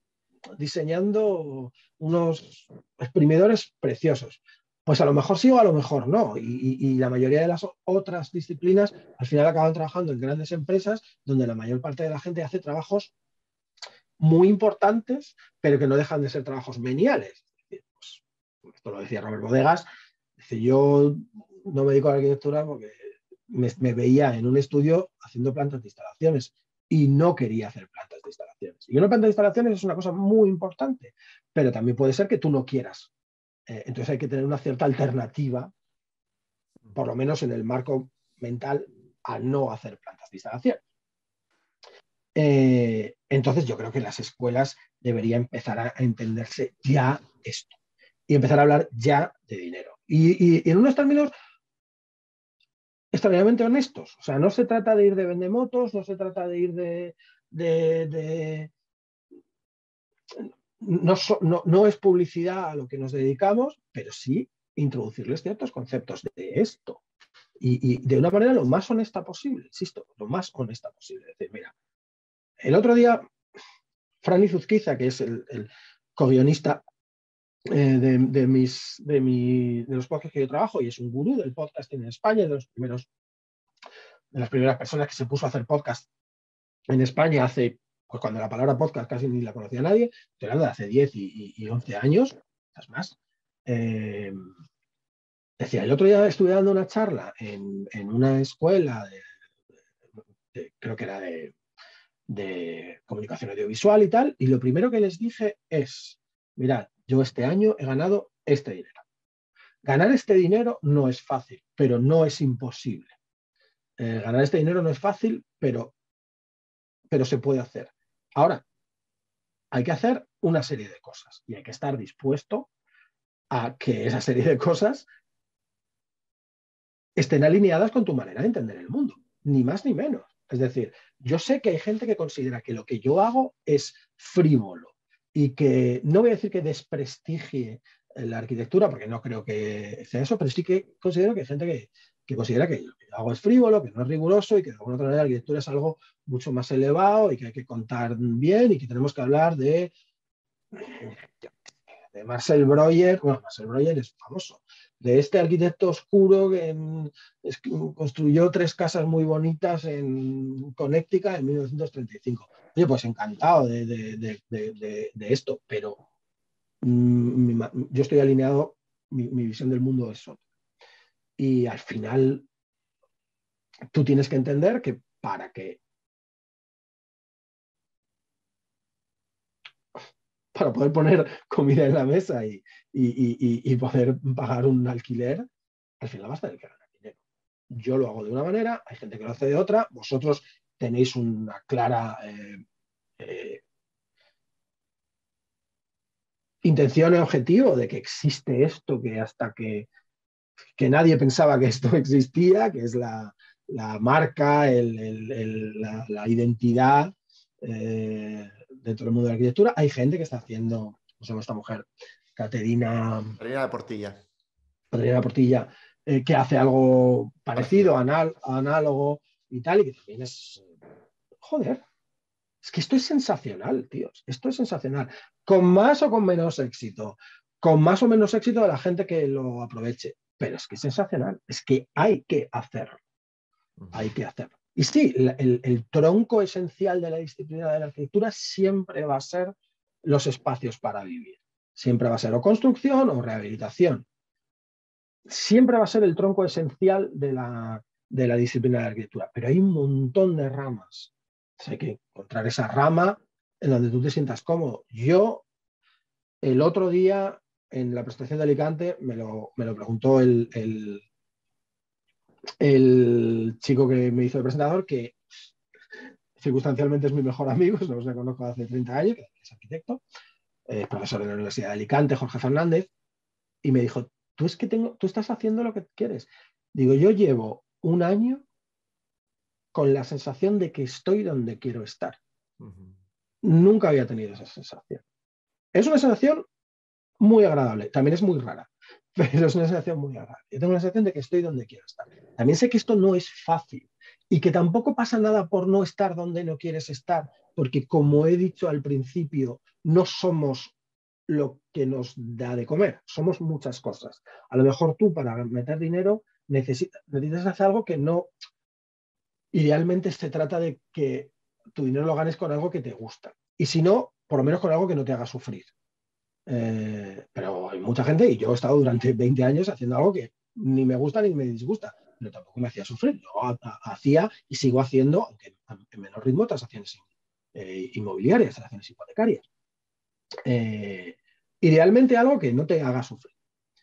diseñando unos exprimidores preciosos. Pues a lo mejor sí o a lo mejor no. Y la mayoría de las otras disciplinas al final acaban trabajando en grandes empresas donde la mayor parte de la gente hace trabajos muy importantes, pero que no dejan de ser trabajos meniales. Pues, esto lo decía Robert Bodegas. Dice, yo no me dedico a la arquitectura porque me veía en un estudio haciendo plantas de instalaciones y no quería hacer plantas de instalaciones. Y una planta de instalaciones es una cosa muy importante, pero también puede ser que tú no quieras. Entonces hay que tener una cierta alternativa, por lo menos en el marco mental, a no hacer plantas de instalación. Entonces yo creo que las escuelas deberían empezar a entenderse ya esto y empezar a hablar ya de dinero. Y en unos términos extraordinariamente honestos. O sea, no se trata de ir de vendemotos, no se trata de ir no es publicidad a lo que nos dedicamos, pero sí introducirles ciertos conceptos de esto. Y de una manera lo más honesta posible, insisto, lo más honesta posible. Es decir, mira, el otro día, Fran Izuzquiza, que es el co-guionista de los podcasts que yo trabajo y es un gurú del podcasting en España, de las primeras personas que se puso a hacer podcast en España hace, pues cuando la palabra podcast casi ni la conocía nadie, estoy hablando de hace 10 y 11 años, quizás más. Decía, el otro día estuve dando una charla en una escuela creo que era de comunicación audiovisual y tal, y lo primero que les dije es, mirad, yo este año he ganado este dinero. Ganar este dinero no es fácil, pero no es imposible. Ganar este dinero no es fácil, pero se puede hacer. Ahora, hay que hacer una serie de cosas y hay que estar dispuesto a que esa serie de cosas estén alineadas con tu manera de entender el mundo, ni más ni menos. Es decir, yo sé que hay gente que considera que lo que yo hago es frívolo y que no voy a decir que desprestigie la arquitectura, porque no creo que sea eso, pero sí que considero que hay gente que considera que lo que yo hago es frívolo, que no es riguroso y que de alguna otra manera la arquitectura es algo mucho más elevado y que hay que contar bien y que tenemos que hablar de Marcel Breuer. Bueno, Marcel Breuer es famoso, de este arquitecto oscuro que construyó 3 casas muy bonitas en Connecticut en 1935. Oye, pues encantado de esto, pero yo estoy alineado, mi visión del mundo es otra. Y al final tú tienes que entender que para poder poner comida en la mesa y poder pagar un alquiler, al final vas a tener que ganar dinero. Yo lo hago de una manera, hay gente que lo hace de otra, vosotros tenéis una clara intención y objetivo de que existe esto, que hasta que nadie pensaba que esto existía, que es la marca, la identidad dentro del mundo de la arquitectura. Hay gente que está haciendo, ¿cómo se llama esta mujer? Caterina
Caterina de Portilla.
Caterina Portilla, que hace algo parecido,
Parecido.
análogo y tal, y que también es, joder, es que esto es sensacional, tíos, esto es sensacional. Con más o con menos éxito, con más o menos éxito de la gente que lo aproveche, pero es que es sensacional, es que hay que hacerlo, hay que hacerlo. Y sí, el tronco esencial de la disciplina de la arquitectura siempre va a ser los espacios para vivir. Siempre va a ser o construcción o rehabilitación. Siempre va a ser el tronco esencial de la disciplina de la arquitectura, pero hay un montón de ramas. Entonces hay que encontrar esa rama en donde tú te sientas cómodo. Yo, el otro día, en la presentación de Alicante, me lo preguntó el chico que me hizo de presentador, que circunstancialmente es mi mejor amigo, no lo conozco hace 30 años, que es arquitecto, profesor de la Universidad de Alicante, Jorge Fernández, y me dijo, tú estás haciendo lo que quieres. Digo, yo llevo un año con la sensación de que estoy donde quiero estar. Nunca había tenido esa sensación. Es una sensación muy agradable, también es muy rara, pero es una sensación muy agradable. Yo tengo la sensación de que estoy donde quiero estar. También sé que esto no es fácil y que tampoco pasa nada por no estar donde no quieres estar, porque como he dicho al principio, no somos lo que nos da de comer, somos muchas cosas. A lo mejor tú para meter dinero necesitas hacer algo que no. Idealmente se trata de que tu dinero lo ganes con algo que te gusta. Y si no, por lo menos con algo que no te haga sufrir. Pero hay mucha gente, y yo he estado durante 20 años haciendo algo que ni me gusta ni me disgusta, pero tampoco me hacía sufrir. Yo hacía y sigo haciendo, aunque en menor ritmo, transacciones inmobiliarias, transacciones hipotecarias. Idealmente algo que no te haga sufrir.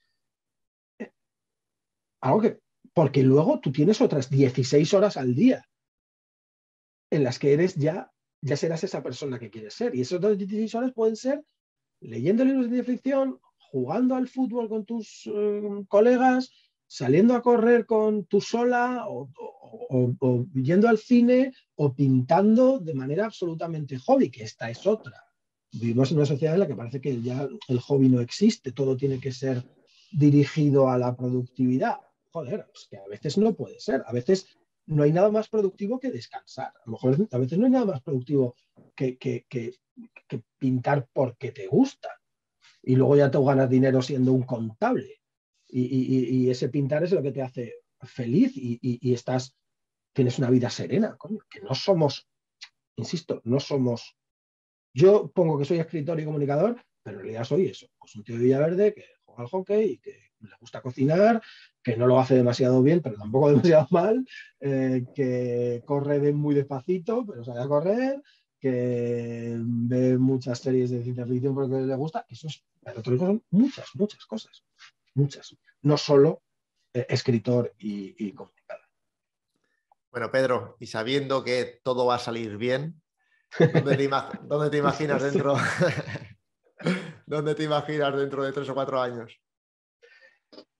Algo que, porque luego tú tienes otras 16 horas al día en las que eres ya serás esa persona que quieres ser. Y esas otras 16 horas pueden ser leyendo libros de ficción, jugando al fútbol con tus colegas, saliendo a correr con tu sola o yendo al cine o pintando de manera absolutamente hobby, que esta es otra. Vivimos en una sociedad en la que parece que ya el hobby no existe, todo tiene que ser dirigido a la productividad. Joder, pues que a veces no puede ser, a veces no hay nada más productivo que descansar, a lo mejor a veces no hay nada más productivo que pintar porque te gusta y luego ya te ganas dinero siendo un contable y ese pintar es lo que te hace feliz y tienes una vida serena, coño, que no somos, insisto, no somos. Yo pongo que soy escritor y comunicador, pero en realidad soy eso, pues un tío de Villaverde que juega al hockey y que le gusta cocinar, que no lo hace demasiado bien, pero tampoco demasiado mal, que corre muy despacito, pero sabe a correr, que ve muchas series de ciencia ficción porque le gusta. Eso es, para otro son muchas, muchas cosas, muchas. No solo escritor y comunicador.
Bueno, Pedro, y sabiendo que todo va a salir bien, ¿dónde te imaginas dentro? ¿Dónde te imaginas dentro de 3 o 4 años?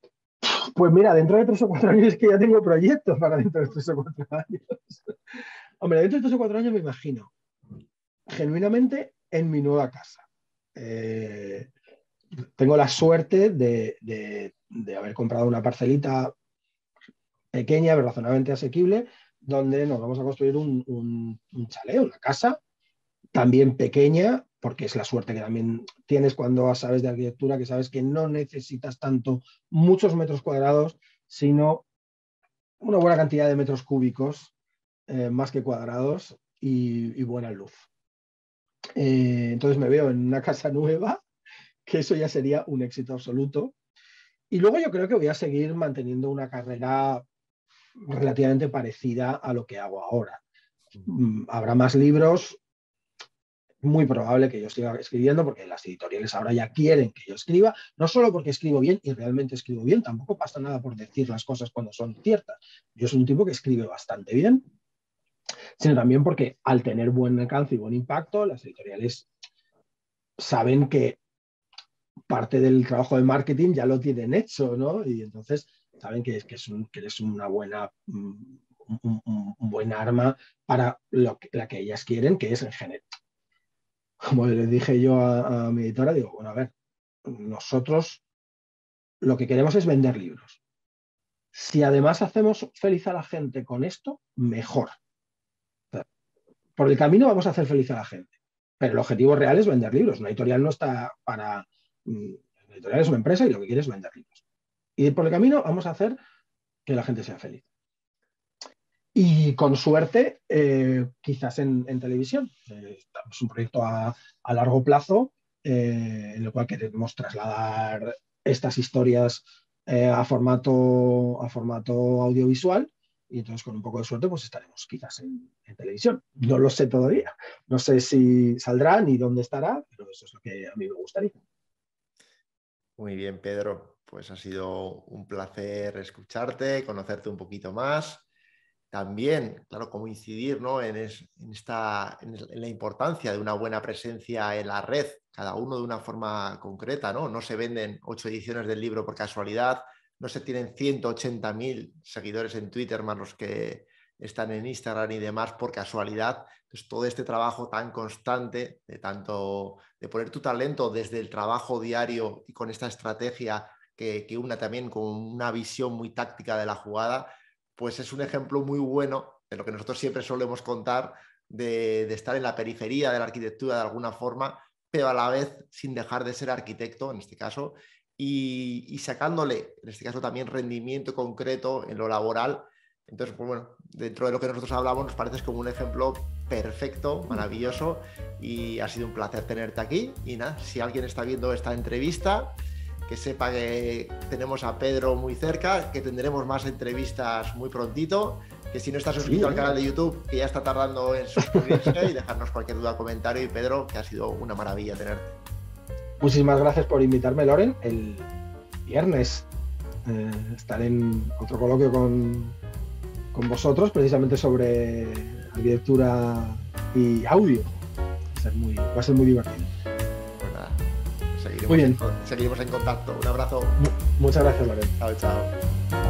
Pues mira, dentro de 3 o 4 años es que ya tengo proyectos para dentro de 3 o 4 años. Hombre, dentro de 3 o 4 años me imagino genuinamente en mi nueva casa. Tengo la suerte de haber comprado una parcelita pequeña, pero razonablemente asequible, donde nos vamos a construir un chalet, una casa, también pequeña, porque es la suerte que también tienes cuando sabes de arquitectura, que sabes que no necesitas tanto, muchos metros cuadrados, sino una buena cantidad de metros cúbicos, más que cuadrados, y buena luz. Entonces me veo en una casa nueva, que eso ya sería un éxito absoluto. Y luego yo creo que voy a seguir manteniendo una carrera relativamente parecida a lo que hago ahora. Habrá más libros, muy probable que yo siga escribiendo, porque las editoriales ahora ya quieren que yo escriba, no solo porque escribo bien y realmente escribo bien, tampoco pasa nada por decir las cosas cuando son ciertas. Yo soy un tipo que escribe bastante bien, sino también porque al tener buen alcance y buen impacto, las editoriales saben que parte del trabajo de marketing ya lo tienen hecho, ¿no? Y entonces saben que eres una buena, un buen arma para la que ellas quieren, que es en general. Como les dije yo a mi editora, digo, bueno, a ver, nosotros lo que queremos es vender libros. Si además hacemos feliz a la gente con esto, mejor. O sea, por el camino vamos a hacer feliz a la gente, pero el objetivo real es vender libros. Una editorial no está para... La editorial es una empresa y lo que quiere es vender libros. Y por el camino vamos a hacer que la gente sea feliz. Y con suerte, quizás en televisión. Es un proyecto a largo plazo en el cual queremos trasladar estas historias a formato audiovisual, y entonces con un poco de suerte pues estaremos quizás en televisión. No lo sé todavía. No sé si saldrá ni dónde estará, pero eso es lo que a mí me gustaría.
Muy bien, Pedro. Pues ha sido un placer escucharte, conocerte un poquito más. También, claro, cómo incidir, ¿no? en la importancia de una buena presencia en la red, cada uno de una forma concreta, ¿no? No se venden 8 ediciones del libro por casualidad, no se tienen 180.000 seguidores en Twitter más los que están en Instagram y demás por casualidad. Entonces, todo este trabajo tan constante de poner tu talento desde el trabajo diario y con esta estrategia que una también con una visión muy táctica de la jugada, pues es un ejemplo muy bueno de lo que nosotros siempre solemos contar, de estar en la periferia de la arquitectura de alguna forma, pero a la vez sin dejar de ser arquitecto, en este caso, y sacándole, en este caso también, rendimiento concreto en lo laboral. Entonces, pues bueno, dentro de lo que nosotros hablamos, nos parece como un ejemplo perfecto, maravilloso, y ha sido un placer tenerte aquí. Y nada, si alguien está viendo esta entrevista, que sepa que tenemos a Pedro muy cerca, que tendremos más entrevistas muy prontito, que si no estás suscrito al canal de YouTube, que ya está tardando en suscribirse y dejarnos cualquier duda, comentario. Y Pedro, que ha sido una maravilla tenerte.
Muchísimas gracias por invitarme, Loren. El viernes estaré en otro coloquio con vosotros, precisamente sobre arquitectura y audio. Va a ser muy divertido.
Pues nada,
muy bien.
Seguiremos en contacto. Un abrazo.
Muchas gracias, Loren.
Chao, chao.